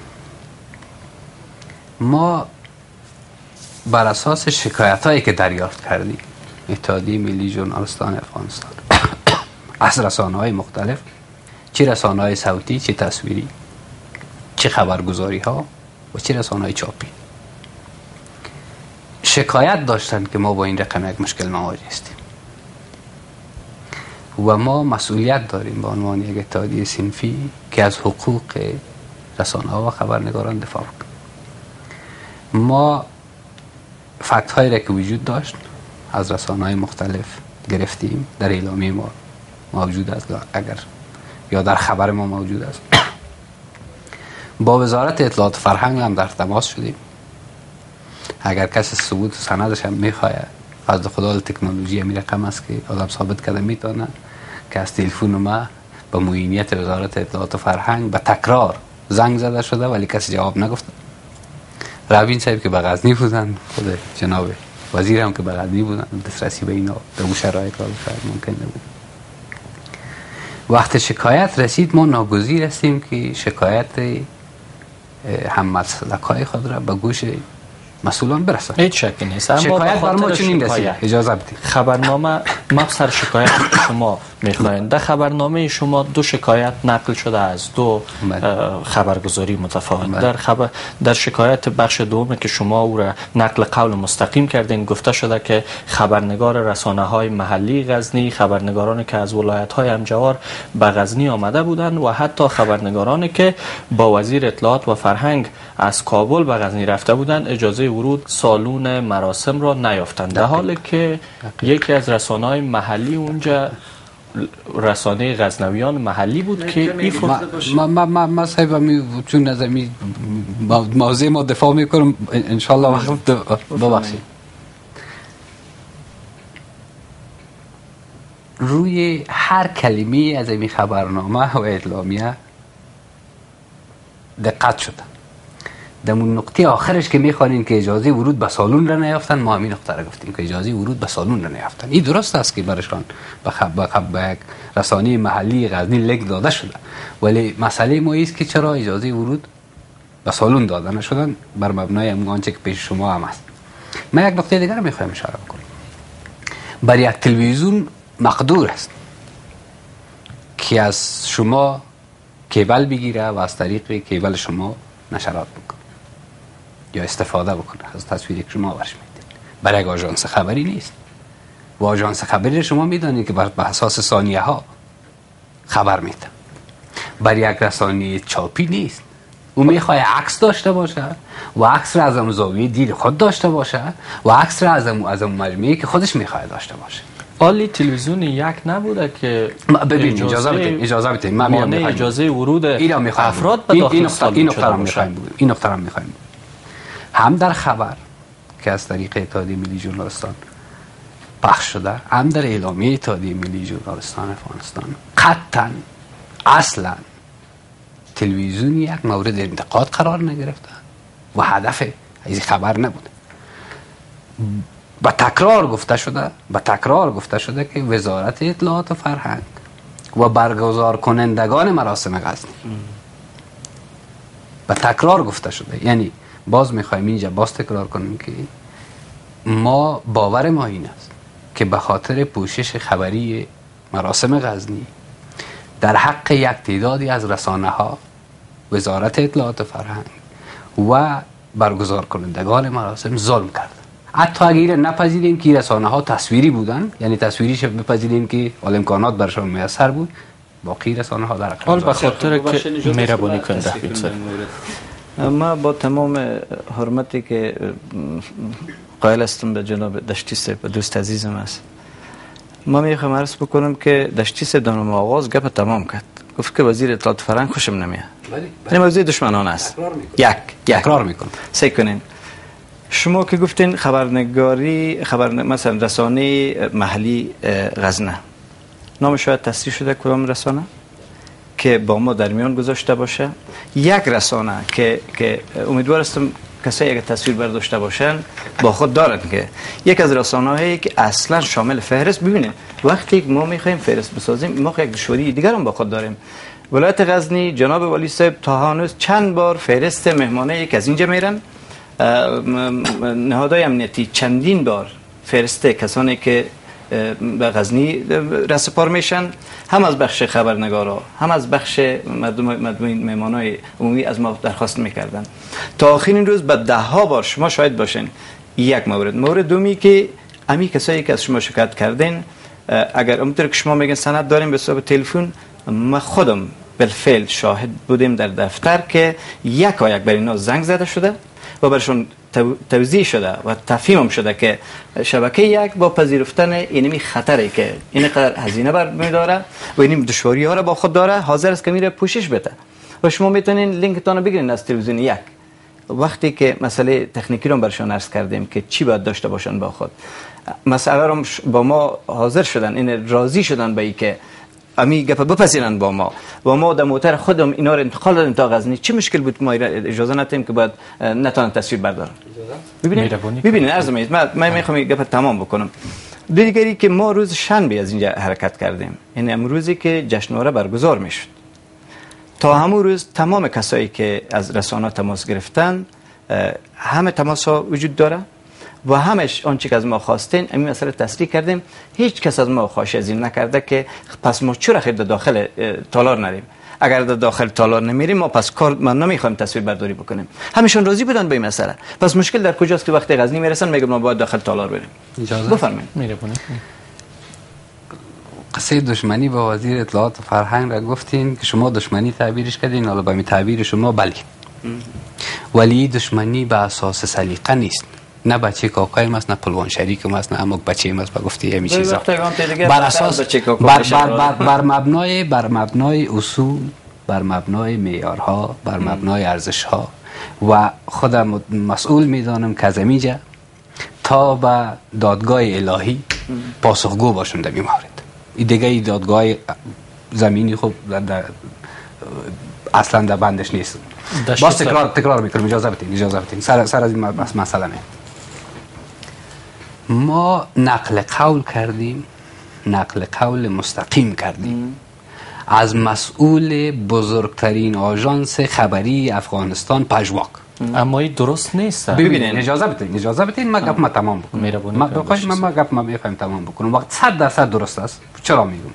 ما بر اساس شکایت هایی که دریافت کردیم اتحادیه ملی ژورنالیستان افغانستان از رسانه های مختلف، چه رسانه های صوتی، چه تصویری، چه خبرگزاری ها و چه رسانه های چاپی، شکایت داشتن که ما با این رقم یک مشکل مواجه هستیم و ما مسئولیت داریم به عنوان یک اتحادیه صنفی که از حقوق رسانه ها و خبرنگاران دفاع کنیم. ما فکت هایی را که وجود داشت از رسانه های مختلف گرفتیم، در اعلامیه ما موجود است، اگر یا در خبر ما موجود است. با وزارت اطلاعات فرهنگ هم در تماس شدیم. اگر کسی ثبوت سندش هم میخواه، از خدا تکنولوژی همین رقم است که آدم ثابت کرده میتونه که از تلفن ما به معینیت وزارت اطلاعات فرهنگ به تکرار زنگ زده شده ولی کسی جواب نگفته. روین صاحب که به غزنی بودن، خود جناب وزیر هم که به غزنی بودن، دسترسی به اینا در اون شرایط ممکن نبود. وقت شکایت رسید ما ناگزیر هستیم که شکایت هم مسلکای خود را به گوش مسئولان برسن. هیچ شکی نیست. اما شکایت بر ما چنین رسید. اجازه بدید. خبرنامه مبصر شکایت شما میخواین. در خبرنامه شما دو شکایت نقل شده از دو خبرگزاری متفاوت. در شکایت بخش دوم که شما او را نقل قول مستقیم کردین، گفته شده که خبرنگار رسانه‌های محلی غزنی، خبرنگارانی که از ولایت‌های همجوار به غزنی آمده بودند و حتی خبرنگارانی که با وزیر اطلاعات و فرهنگ از کابل به غزنی رفته بودند اجازه ورود سالون مراسم را نیافتند، در حالی که یکی از رسانه‌های محلی اونجا رسانه غزنویان محلی بود که ما صاحب چون از موضوع ما دفاع میکنم انشالله وقت ببخشید. روی هر کلمه از این خبرنامه و اعلامیه دقت شده. در اون نقطه آخرش که میخوانین که اجازه ورود به سالون را نیافتن، ما همین نقطه را گفتیم که اجازه ورود به سالون را نیافتن. این درست است که برشان به رسانه محلی غزنی لینک داده شده، ولی مسئله ما است که چرا اجازه ورود به سالون داده نشدن بر مبنای آنچه که پیش شما هم است. من یک نقطه دیگر میخوایم اشاره کنم. بر یک تلویزیون مقدور است که از شما کیبل بگیره و از طریق کیبل شما نشرات بکنه یا استفاده بکنه از تصویری که شما برش میدید. برای آژانس خبری نیست. و آژانس خبری شما میدونید که بر اساس ثانیه ها خبر میده. برای یک رسانه چاپی نیست. او میخواد عکس داشته باشه و عکس را از زاویه دید خود داشته باشه و عکس را از مجموعه‌ای که خودش میخواد داشته باشه. عالی تلویزیون یک نبوده که ببین اجازه بدید من اجازه ورود افراد به داخل استان این نقطه را می‌خوایم هم در خبر که از طریق اتحادیه ملی ژورنالیستان پخش شده، هم در اعلامیه اتحادیه ملی ژورنالیستان افغانستان قطعا اصلا تلویزیون یک مورد انتقاد قرار نگرفته و هدف از خبر نبود. با تکرار گفته شده که وزارت اطلاعات و فرهنگ و برگزار کنندگان مراسم غزنی با تکرار گفته شده. یعنی باز میخوایم اینجا باز تکرار کنیم که ما باور ما این است که به خاطر پوشش خبری مراسم غزنی در حق یک تعدادی از رسانه ها وزارت اطلاعات و فرهنگ و برگزار کنندگان مراسم ظلم کرد. حتی اگر نپذیریم که رسانه ها تصویری بودن، یعنی تصویریش بپذیریم که امکانات برشان میسر بود، باقی رسانه ها در حال به خاطر که مهربانی کنده. ما با تمام حرمتی که قائل هستم به جناب دشتی صاحب دوست عزیزم است، ما میخوام عرض بکنم که دشتی صاحب در آغاز گپ تمام کرد، گفت که وزیر اطلاعات فرهنگ خوشم نمیاد. این موضوع دشمنان است. یک تکرار میکنم. سعی کنین. شما که گفتین خبرنگاری مثلا رسانه محلی غزنه، نام شاید تصریح شده کدام رسانه که با ما در میان گذاشته باشه؟ یک رسانه که امیدوار هستم کسایی اگه تصویر برداشته باشن با خود دارن که یک از رسانه‌هایی که اصلا شامل فهرست. ببینید وقتی ما میخوایم فهرست بسازیم ما یک دشواری دیگر هم با خود داریم. ولایت غزنی جناب ولی صاحب تا هنوز چند بار فهرست مهمانایی که از اینجا میرن، نهادهای امنیتی چندین بار فهرسته کسانی که به غزنی رسپار میشن، هم از بخش خبرنگارا هم از بخش مردم مهمانای عمومی از ما درخواست میکردن. تا آخرین روز به 10 بار شما شاهد باشین. یک مورد دومی که امی کسایی که از شما شکایت کردین، اگر اونطور که شما میگن سند داریم به صورت تلفن، ما خودم بالفعل شاهد بودیم در دفتر که یک بر اینا زنگ زده شده و برشون توضیح شده و تفهیم شده که شبکه یک با پذیرفتن اینمی خطری که این قدر هزینه برمی‌داره و اینمی دشواری ها را با خود داره، حاضر است که میره پوشش بده. و شما میتونین لینکتون رو بگیرین از تلویزیون یک. وقتی که مسئله تکنیکی رو برشون عرض کردیم که چی باید داشته باشن با خود، مسئله رو با ما حاضر شدن، این راضی شدن به این که امی گپ بپذیرن با ما و ما در موتر خودم اینا رو انتقال دادیم تا غزنی. چه مشکل بود که ما اجازه ندیم که باید نتونن تصویر بردارن؟ ببینید عرض من میخوام گپ تمام بکنم. دیگری که ما روز شنبه از اینجا حرکت کردیم، یعنی امروزی که جشنواره برگزار میشد، تا همون روز تمام کسایی که از رسانه تماس گرفتن، همه تماس ها وجود داره و همش آنچه که از ما خواستین این مسئله تصریح کردیم. هیچ کس از ما خواهش از این نکرده که پس ما چرا خیر داخل تالار نریم. اگر در داخل تالار نمیریم ما پس کار ما نمیخوایم تصویر برداری بکنیم. همشون راضی بودن به این مسئله. پس مشکل در کجاست که وقتی غزنی میرسن میگن ما باید داخل تالار بریم؟ بفرمایید. قصه دشمنی با وزیر اطلاعات و فرهنگ را گفتین که شما دشمنی تعبیرش کردین، حالا با می تعبیر شما بله، ولی دشمنی به اساس سلیقه نیست. نه بچه کاکایم است، نه پلوان شریکم است، نه امک بچه‌ام است با گفته همین چیزا. بر اساس بر مبنای اصول، بر مبنای معیارها، بر مبنای ارزش‌ها و خودم مسئول میدانم که از اینجا تا به دادگاه الهی پاسخگو باشم در این مورد. این دیگه دادگاه زمینی خب اصلا در بندش نیست. باز تکرار میکنم، اجازه بدین سر از این مسئله نه. ما نقل قول مستقیم کردیم از مسئول بزرگترین آژانس خبری افغانستان پژواک. اما این درست نیست. ببینید اجازه بدین ما گپ تمام بکنم. ما گپ میخوایم تمام بکنم. وقت 100% درست است. چرا میگم؟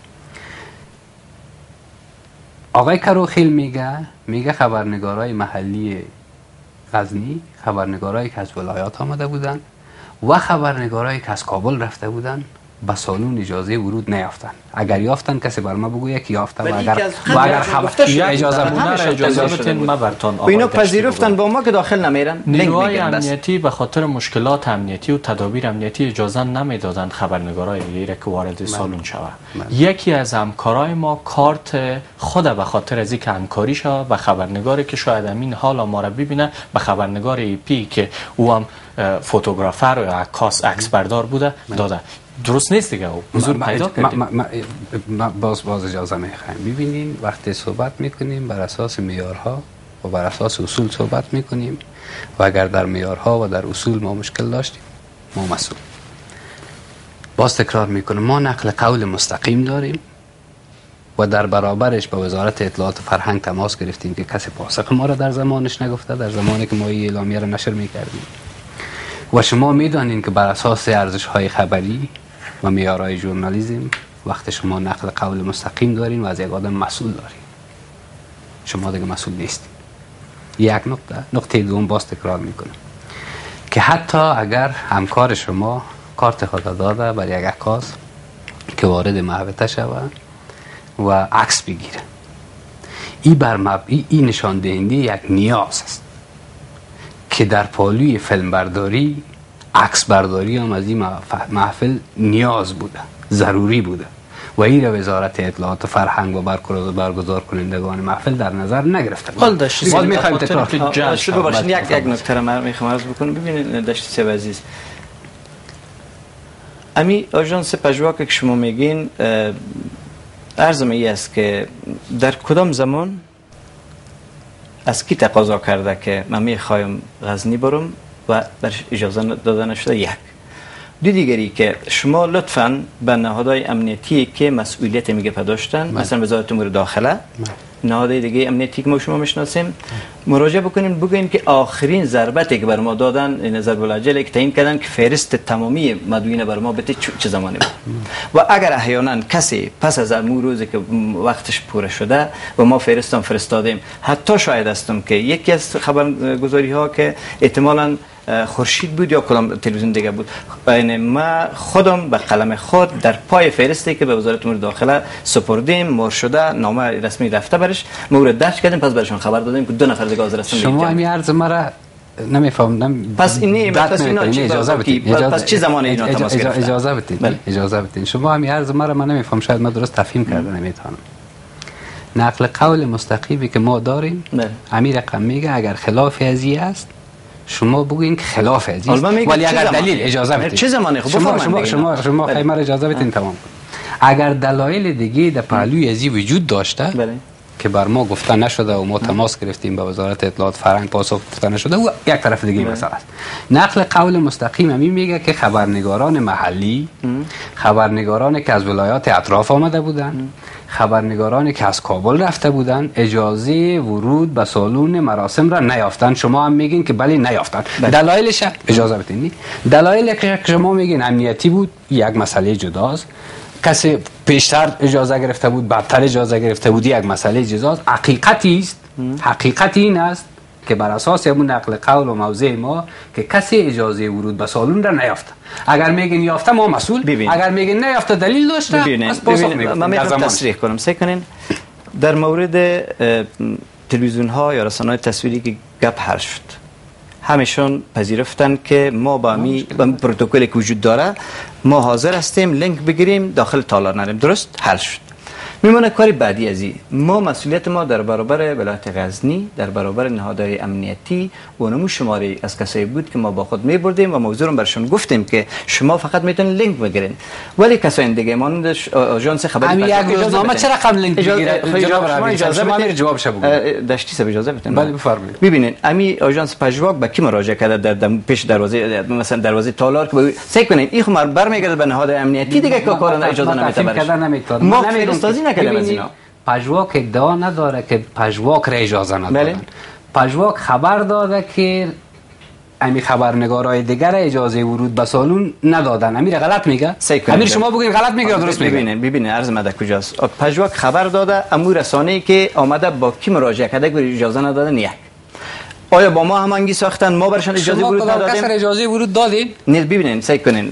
آقای کروخیل میگه خبرنگارای محلی غزنی، خبرنگارایی که از ولایات آمده بودن و خبرنگارایی که از کابل رفته بودن به سالن اجازه ورود نیافتن. اگر یافتن کسی بر ما بگوید که یافته و اگر اجازه بدین ما برتون و اینا پذیرفتن با ما که داخل نمیرن. نیروهای امنیتی به خاطر مشکلات امنیتی و تدابیر امنیتی اجازه نمیدادند خبرنگارای غیر که وارد سالن شود. یکی از همکارای ما کارت خود به خاطر از اینکه همکاری شود به خبرنگاری که شاید همین حالا ما را ببینه به خبرنگار ای پی که او هم فوتوگرافر و عکس بردار بوده داده. درست نیست دیگه. حضور پیدا کردیم. باز اجازه میخوایم. ببینین وقتی صحبت میکنیم بر اساس معیارها و بر اساس اصول صحبت میکنیم و اگر در معیارها و در اصول ما مشکل داشتیم ما مسئول. باز تکرار میکنم ما نقل قول مستقیم داریم و در برابرش با وزارت اطلاعات و فرهنگ تماس گرفتیم که کسی پاسخ ما را در زمانش نگفته، در زمانی که ما این اعلامیه را نشر میکردیم. و شما میدانین که بر اساس ارزش‌های خبری و معیارهای ژورنالیسم وقتی شما نقل قول مستقیم دارین و از یک آدم مسئول دارین شما دیگه مسئول نیستین. یک نقطه دوم باز تکرار میکنم که حتی اگر همکار شما کارت خود داده بر یک عکاس که وارد محوطه شود و عکس بگیره این نشان دهنده یک نیاز است که در پالوی فیلم برداری عکس برداری هم از این محفل نیاز بوده، ضروری بوده و این را وزارت اطلاعات و فرهنگ و برگزار کنندگان محفل در نظر نگرفته. حال داشتی باز میخوایم تکرار ببخشید یک نکته را من میخوام عرض بکنم. ببینید داشتی سیب عزیز، امی آژانس پژواک که شما میگین عرضم ای است که در کدام زمان از کی تقاضا کرده که من میخوایم غزنی برم و برش اجازه داده نشده؟ یک. دیگری که شما لطفاً به نهادهای امنیتی که مسئولیت میگه داشتن مثلا وزارت امور داخله نهادهای دیگه امنیتی که ما شما میشناسیم مراجعه بکنیم بگین که آخرین ضربتی که بر ما دادن این ضرب العجله که تعیین کردن که فهرست تمامی مدیون بر ما بده چه زمانی بود و اگر احیانا کسی پس از اون روزی که وقتش پوره شده و ما فهرستم فرستادیم حتی شاید هستم که یکی از خبرگزاری ها که احتمالاً خورشید بود یا کدام تلویزیون دیگه بود یعنی ما خودم به قلم خود در پای فهرستی که به وزارت امور داخله سپردیم مهر شده نامه رسمی رفته برش مورد درج کردیم پس برشون خبر دادیم که 2 نفر دیگه حاضر هستن. شما همین عرض مرا نمیفهمم. پس اجازه بدید. پس چه زمانی اینا تماس گرفتن؟ اجازه بدید. شما همین عرض مرا من نمیفهم شاید من درست تفهیم کرده نمیتونم. نقل قول مستقیمی که ما داریم امیر رقم میگه اگر خلاف ازی است شما بگوین که خلاف ازی است ولی اگر دلیل اجازه بدید. چه زمانی شما خیمه اجازه بدین تمام کن. اگر دلایل دیگه در پهلوی ازی وجود داشته که بر ما گفته نشده و ما تماس گرفتیم به وزارت اطلاعات فرهنگ پاسخ گفته نشده و یک طرف دیگه مسئله است. نقل قول مستقیم همین میگه که خبرنگاران محلی خبرنگارانی که از ولایات اطراف آمده بودند خبرنگارانی که از کابل رفته بودند اجازه ورود به سالن مراسم را نیافتن. شما هم میگین که بله نیافتن. دلایلش اجازه بدین. دلایلی که شما میگین امنیتی بود یک مسئله جداست. کسی پیشتر اجازه گرفته بود بعدتر اجازه گرفته بود یک مسئله جداست. حقیقتی است حقیقت این است که بر اساس همون نقل قول و موضع ما که کسی اجازه ورود به سالن را نیافته. اگر میگین یافته ما مسئول اگر میگین نیافته دلیل داشته از پاسخ میگم. من میخوام تصریح کنم سکنین در مورد تلویزیون ها یا رسانه های تصویری که گپ حل شد همشون پذیرفتن که ما با پروتکلی که وجود داره ما حاضر هستیم لینک بگیریم داخل تالار نریم. درست حل شد. میمونه کاری بعدی از این ما مسئولیت ما در برابر ولایت غزنی در برابر نهادهای امنیتی و نمو شماری از کسایی بود که ما با خود میبردیم و موضوع رو برشون گفتیم که شما فقط میتونید لینک بگیرین ولی کسای دیگه مانند آژانس خبری یک روزنامه چه رقم لینک بگیره اجازه بدید جواب شو بگید داشتی سب اجازه بدین. بله بفرمایید. ببینید امی آژانس پژواک به کی مراجعه کرده در پیش دروازه مثلا دروازه تالار که سعی کنین این خبر برمیگرده به نهاد امنیتی دیگه که کار اجازه نمیده ما فرستادی نکردیم از اینا. پژواک ادعا نداره که پژواک را اجازه ندادن. پژواک خبر داده که امی خبرنگارای دیگر اجازه ورود به سالن ندادن. امیر غلط میگه؟ امیر شما بگین غلط میگه یا درست میگه؟ ببینید عرض مده کجاست. پژواک خبر داده امور رسانه‌ای که آمده با کی مراجعه کرده که اجازه ندادن. یک آیا با ما همانگی ساختن ما برشان اجازه ورود ندادیم؟ شما اجازه ورود دادین؟ نه ببینین سعی کنین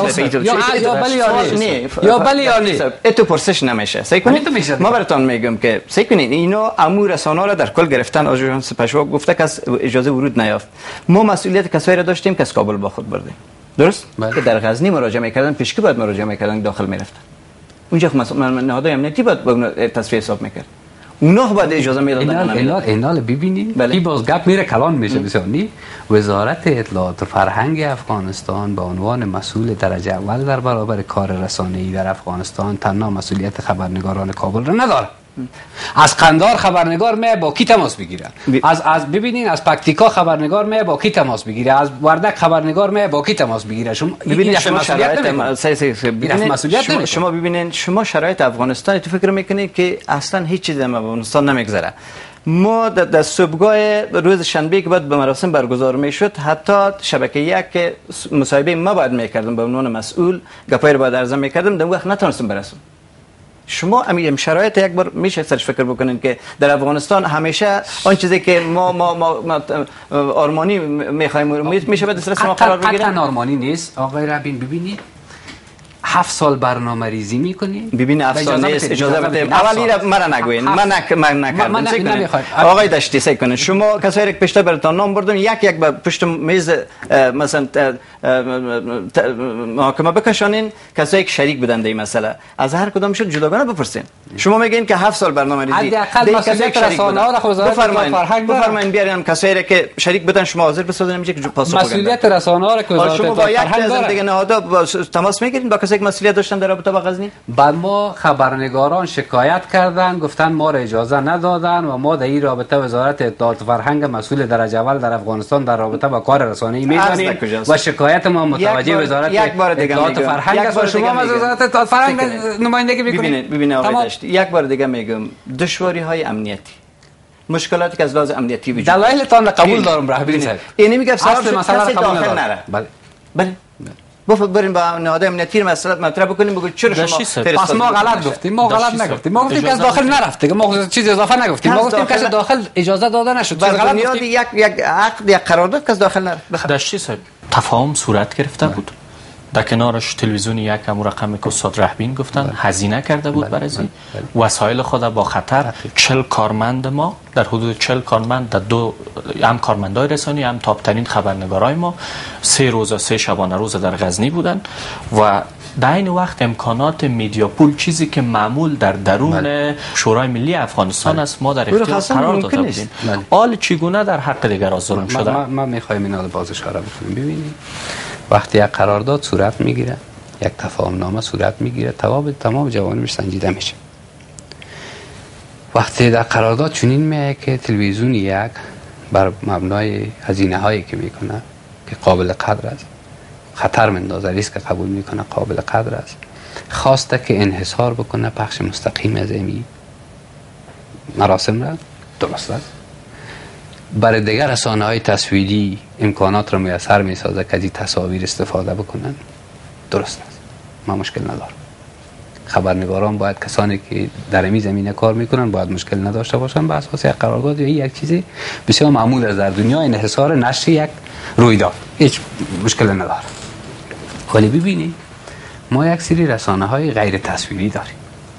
یا بله یا نه اتو پرسش نمیشه سعی کنین ما براتون میگم که سعی کنین اینا امور رسانه را در کل گرفتن آژانس پشوا گفته که اجازه ورود نیافت ما مسئولیت کسایی را داشتیم که از کابل با خود بردیم درست که در غزنی مراجعه میکردن پیشکی باید مراجعه میکردن داخل میرفتن اونجا نهادهای امنیتی باید تصفیه حساب میکرد اونا باید اجازه میدادن اینا ببینید این باز گپ میره کلان میشه بسیاری وزارت اطلاعات و فرهنگ افغانستان به عنوان مسئول درجه اول در برابر کار رسانه‌ای در افغانستان تنها مسئولیت خبرنگاران کابل را نداره از قندار خبرنگار می با کی تماس بگیره از ببینین از پکتیکا خبرنگار می با کی تماس بگیره از وردک خبرنگار می با کی تماس بگیره شما ببینید شما ببینین شما شرایط افغانستان تو فکر میکنید که اصلا هیچ چیزی در افغانستان نمیگذره ما در صبحگاه روز شنبه که بعد به مراسم برگزار میشد حتی شبکه یک مصاحبه ما باید میکردم به عنوان مسئول گپای رو باید عرض میکردم در وقت نتونستم برسم شما امیر شرایط یک بار میشه سرش فکر بکنین که در افغانستان همیشه آن چیزی که ما آرمانی میخوایم میشه به دسترس ما قرار بگیره قطعا آرمانی نیست آقای ربین ببینید 7 سال برنامه ریزی میکنی ببین 7 سال نیست اجازه بدید اولی را مرا نگوین من نکردم آقای دشتی سعی کنین شما کسایی که پیشتر براتون نام بردم یک به پشت میز مثلا محاکمه بکشانین کسایی که شریک بودن در این مسئله از هر کدامشون جداگانه بپرسین شما میگین که 7 سال برنامه ریزی حداقل مسئولیت رسانه‌ها را وزارت فرهنگ بفرمایید بیارین کسایی که شریک بودن شما حاضر بسازین میشه که پاسخ بدن مسئولیت رسانه‌ها را که وزارت فرهنگ داره دیگه نهادها تماس میگیرین با کسایی که مسئولیت داشتن در رابطه با غزنی بعد ما خبرنگاران شکایت کردن گفتن ما را اجازه ندادن و ما در این رابطه وزارت اطلاعات و فرهنگ مسئول درجه اول در افغانستان در رابطه با کار رسانه‌ای می‌دانیم و شکایت ما متوجه وزارت اطلاعات و فرهنگ است و شما از وزارت اطلاعات و فرهنگ نمایندگی می‌کنید ببینید آقای دشتی یک بار دیگه میگم دشواری‌های امنیتی مشکلاتی که از لحاظ امنیتی وجود دلایلتان قبول دارم رهبری صاحب اینی میگم اصل مسئله قبول ندارم بله بریم با نهادهای امنیتی مسئله مطرح بکنیم بگو چرا شما پس ما غلط گفتیم ما غلط نگفتیم ما گفتیم که از داخل نرفته ما چیز اضافه نگفتیم ما گفتیم که از داخل اجازه داده نشد چیز غلط بنیاد یک عقد یک قرارداد که از داخل نرفت دشتی صاحب تفاهم صورت گرفته بود در کنارش تلویزیون یک هم رقمی که استاد رهبین گفتن هزینه کرده بود برای وسایل خود با خطر 40 کارمند ما در حدود 40 کارمند در دو هم کارمندای رسانی هم تاپترین خبرنگارای ما 3 روز 3 شبانه روز در غزنی بودن و در این وقت امکانات میدیا پول چیزی که معمول در درون شورای ملی افغانستان است ما در اختیار قرار داده بودیم حال چگونه در حق دیگران ظلم شده ما میخوایم اینا رو باز اشاره بکنیم ببینید وقتی یک قرارداد صورت میگیره یک تفاهم نامه صورت میگیره تمام جوانبش سنجیده میشه وقتی در قرارداد چنین میگه که تلویزیون یک بر مبنای هزینه هایی که میکنه که قابل قدر است خطر مندازه ریسک قبول میکنه قابل قدر است خواسته که انحصار بکنه پخش مستقیم از این مراسم را درست است برای دیگر رسانه‌های تصویری امکانات را میسر میسازه که از این تصاویر استفاده بکنن درست است ما مشکل ندارم خبرنگاران باید کسانی که در این زمینه کار میکنن باید مشکل نداشته باشن بر اساس یک قرارداد یا یک چیزی بسیار معمول است در دنیا انحصار نشر یک رویداد هیچ مشکل نداره ولی ببینید ما یک سری رسانه‌های غیر تصویری داریم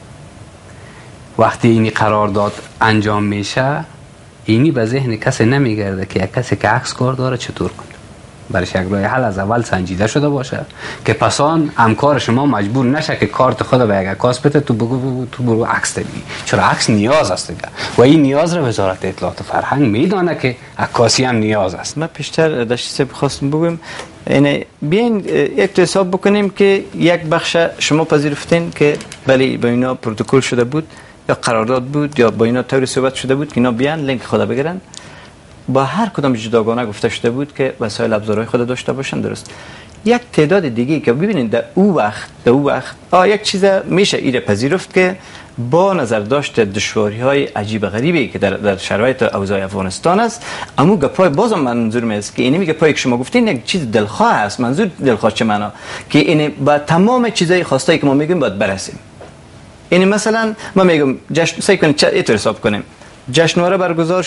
وقتی این قرارداد انجام میشه اینی به ذهن کسی نمیگرده که یک کسی که عکس کار داره چطور کنه برای یک راه حل از اول سنجیده شده باشه که پسان همکار شما مجبور نشه که کارت خود به یک عکاس بده تو برو عکس بگیری چرا عکس نیاز است دیگه و این نیاز رو وزارت اطلاعات و فرهنگ میدونه که عکاسی هم نیاز است من پیشتر داشتی خواستم بگم یعنی بیاین یک حساب بکنیم که یک بخش شما پذیرفتین که بله با اینا پروتکل شده بود یا قرارداد بود یا با اینا طوری صحبت شده بود که اینا بیان لینک خدا بگیرن با هر کدام جداگانه گفته شده بود که وسایل ابزارهای خود داشته باشن درست یک تعداد دیگه که ببینید در او وقت یک چیز میشه ایره پذیرفت که با نظر داشت دشواری‌های عجیب غریبی که در شرایط اوضاع افغانستان است اما گپای بازم منظور است که اینی میگه پای که شما گفتین یک چیز دلخواه است منظور دلخواه چه معنا که این با تمام چیزای خواسته که ما میگیم باید برسیم این مثلا ما میگم جشن سعی کنیم اینطور حساب کنیم جشنواره برگزار شد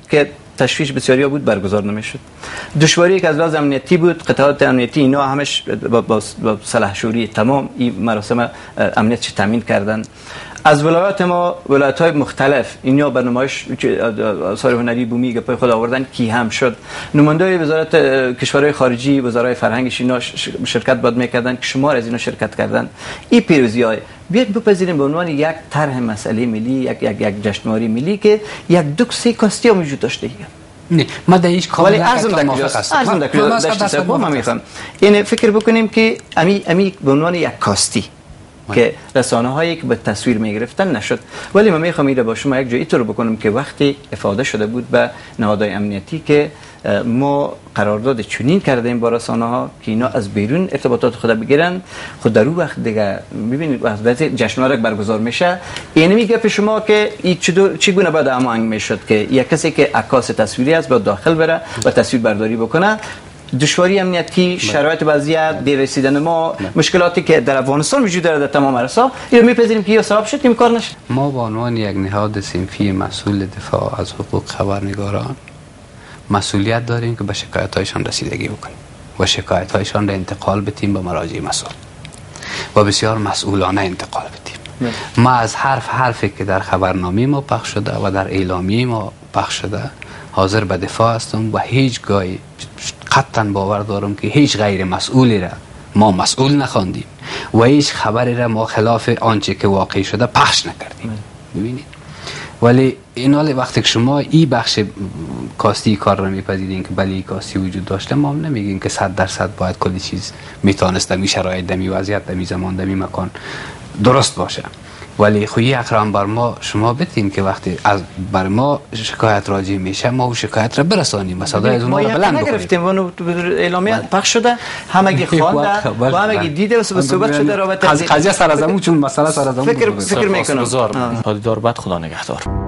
که تشویش بسیاری بود برگزار نمیشد. دشواری که از لحاظ امنیتی بود، قطعات امنیتی اینا همش با سلحشوری تمام این مراسم امنیت تامین کردن. از ولایات ما، ولایت‌های مختلف اینا به نمایش آثار هنری بومی پای خود آوردن کی هم شد. نماینده‌های وزارت کشورهای خارجی، وزرای فرهنگش اینا شرکت باد میکردن که شمار از اینا شرکت کردن. این پیروزی‌های بیاید بپذیریم به عنوان یک طرح مسئله ملی، یک جشنواره ملی که یک دو سه کاستی وجود داشته. نه ما در هیچ کاملا موافق هستم. ما میخوام این فکر بکنیم که امی به عنوان یک کاستی که رسانه هایی که به تصویر می گرفتن نشد. ولی من میخوام اینو با شما یک جایی طور بکنم که وقتی افاده شده بود به نهادهای امنیتی که ما قرارداد چنین کردیم با رسانه ها که اینا از بیرون ارتباطات خود بگیرن، خود در اون وقت دیگه ببینید وقتی جشنواره برگزار میشه این میگه به شما که چگونه باید امانگ میشد که یک کسی که عکاس تصویری است باید داخل بره و تصویر برداری بکنه. دشواری امنیتی، شرایط وضعیت، دیر رسیدن ما، مشکلاتی که در افغانستان وجود داره در تمام عرصه‌ها، اینو میپذیریم که یا سبب شد این کار نشه. ما به عنوان یک نهاد صنفی مسئول دفاع از حقوق خبرنگاران مسئولیت داریم که به شکایت‌هایشان رسیدگی بکنیم و شکایت‌هایشان را انتقال بدیم به مراجع مسئول و بسیار مسئولانه انتقال بدیم. ما از حرفی که در خبرنامه ما پخش شده و در اعلامیه ما پخش شده حاضر به دفاع هستم و هیچگاه قطعا باور دارم که هیچ غیر مسئولی را ما مسئول نخواندیم و هیچ خبری را ما خلاف آنچه که واقع شده پخش نکردیم. ببینید ولی اینال وقتی که شما این بخش کاستی کار را میپذیرین که بله کاستی وجود داشته، ما هم نمیگیم که 100% باید کلی چیز میتونست دمی شرایط دمی وضعیت دمی زمان دمی مکان درست باشه. ولی خویی اکرام بر ما شما بتیم که وقتی از بر ما شکایت راجع میشه ما و شکایت را برسانیم و صدای از اونها را بلند بکنیم. ما گرفتیم و اعلامیه پخش شده، همگی خوانده و همگی دیده و صحبت شده رابطه قضیه سر از همون چون مسئله سر از همون فکر میکنم. پادیدار بعد خدا نگهدار.